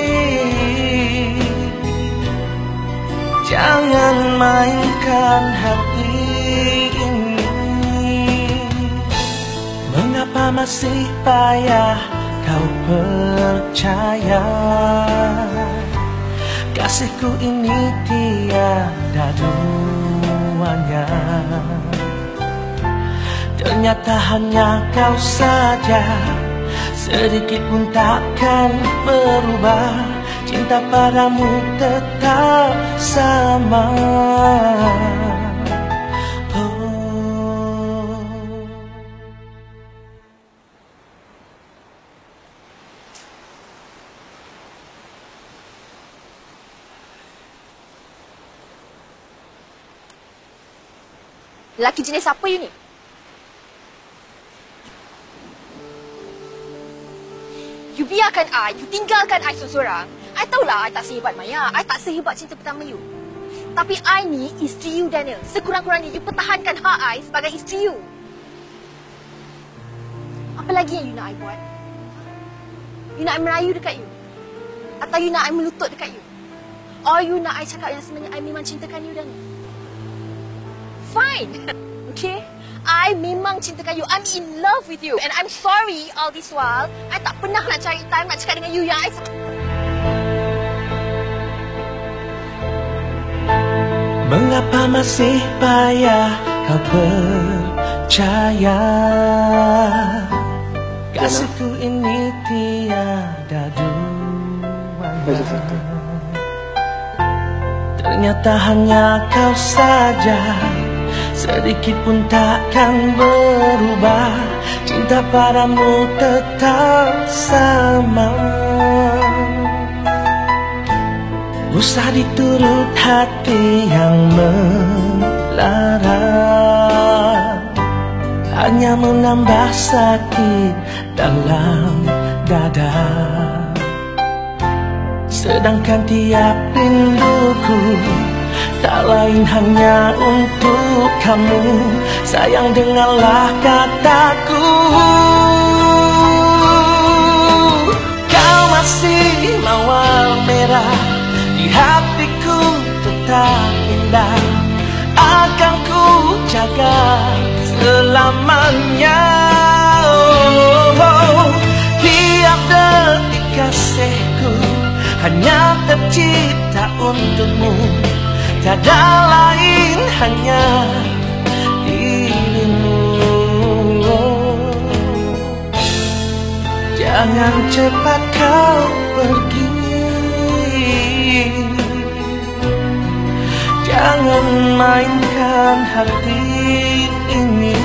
Jangan mainkan hati ini. Mengapa masih payah kau percaya? Kasihku ini tiada duanya. Ternyata hanya kau saja, sedikit pun takkan berubah. Cinta padamu tetap sama. Lelaki jenis apa you ni? You biarkan I, you tinggalkan I seorang. I tahulah I tak sehebat Maya. I tak sehebat cinta pertama you. Tapi I ni isteri you, Daniel. Sekurang-kurangnya you pertahankan hak I sebagai isteri you. Apa lagi yang you nak I buat? You nak I merayu dekat you? Atau you nak I melutut dekat you? Or you nak I cakap yang sebenarnya I memang cintakan you, Daniel? Fine. Okay? I memang cintakan you. I'm in love with you. And I'm sorry all this while I tak pernah nak cari time nak cakap dengan you yang I... Mengapa masih payah kau percaya? Kasihku ini tiada duanya. Ternyata hanya kau saja, sedikit pun takkan berubah. Cinta padamu tetap sama. Usah diturut hati yang melarang, hanya menambah sakit dalam dada. Sedangkan tiap rinduku tak lain hanya untuk kamu. Sayang, dengarlah kataku. Kau masih mawar merah di hatiku tetap indah. Akan ku jaga selamanya. Tiap detik kasihku hanya tercipta untukmu. Tiada lain hanya dirimu. Jangan cepat kau pergi. Jangan mainkan hati ini.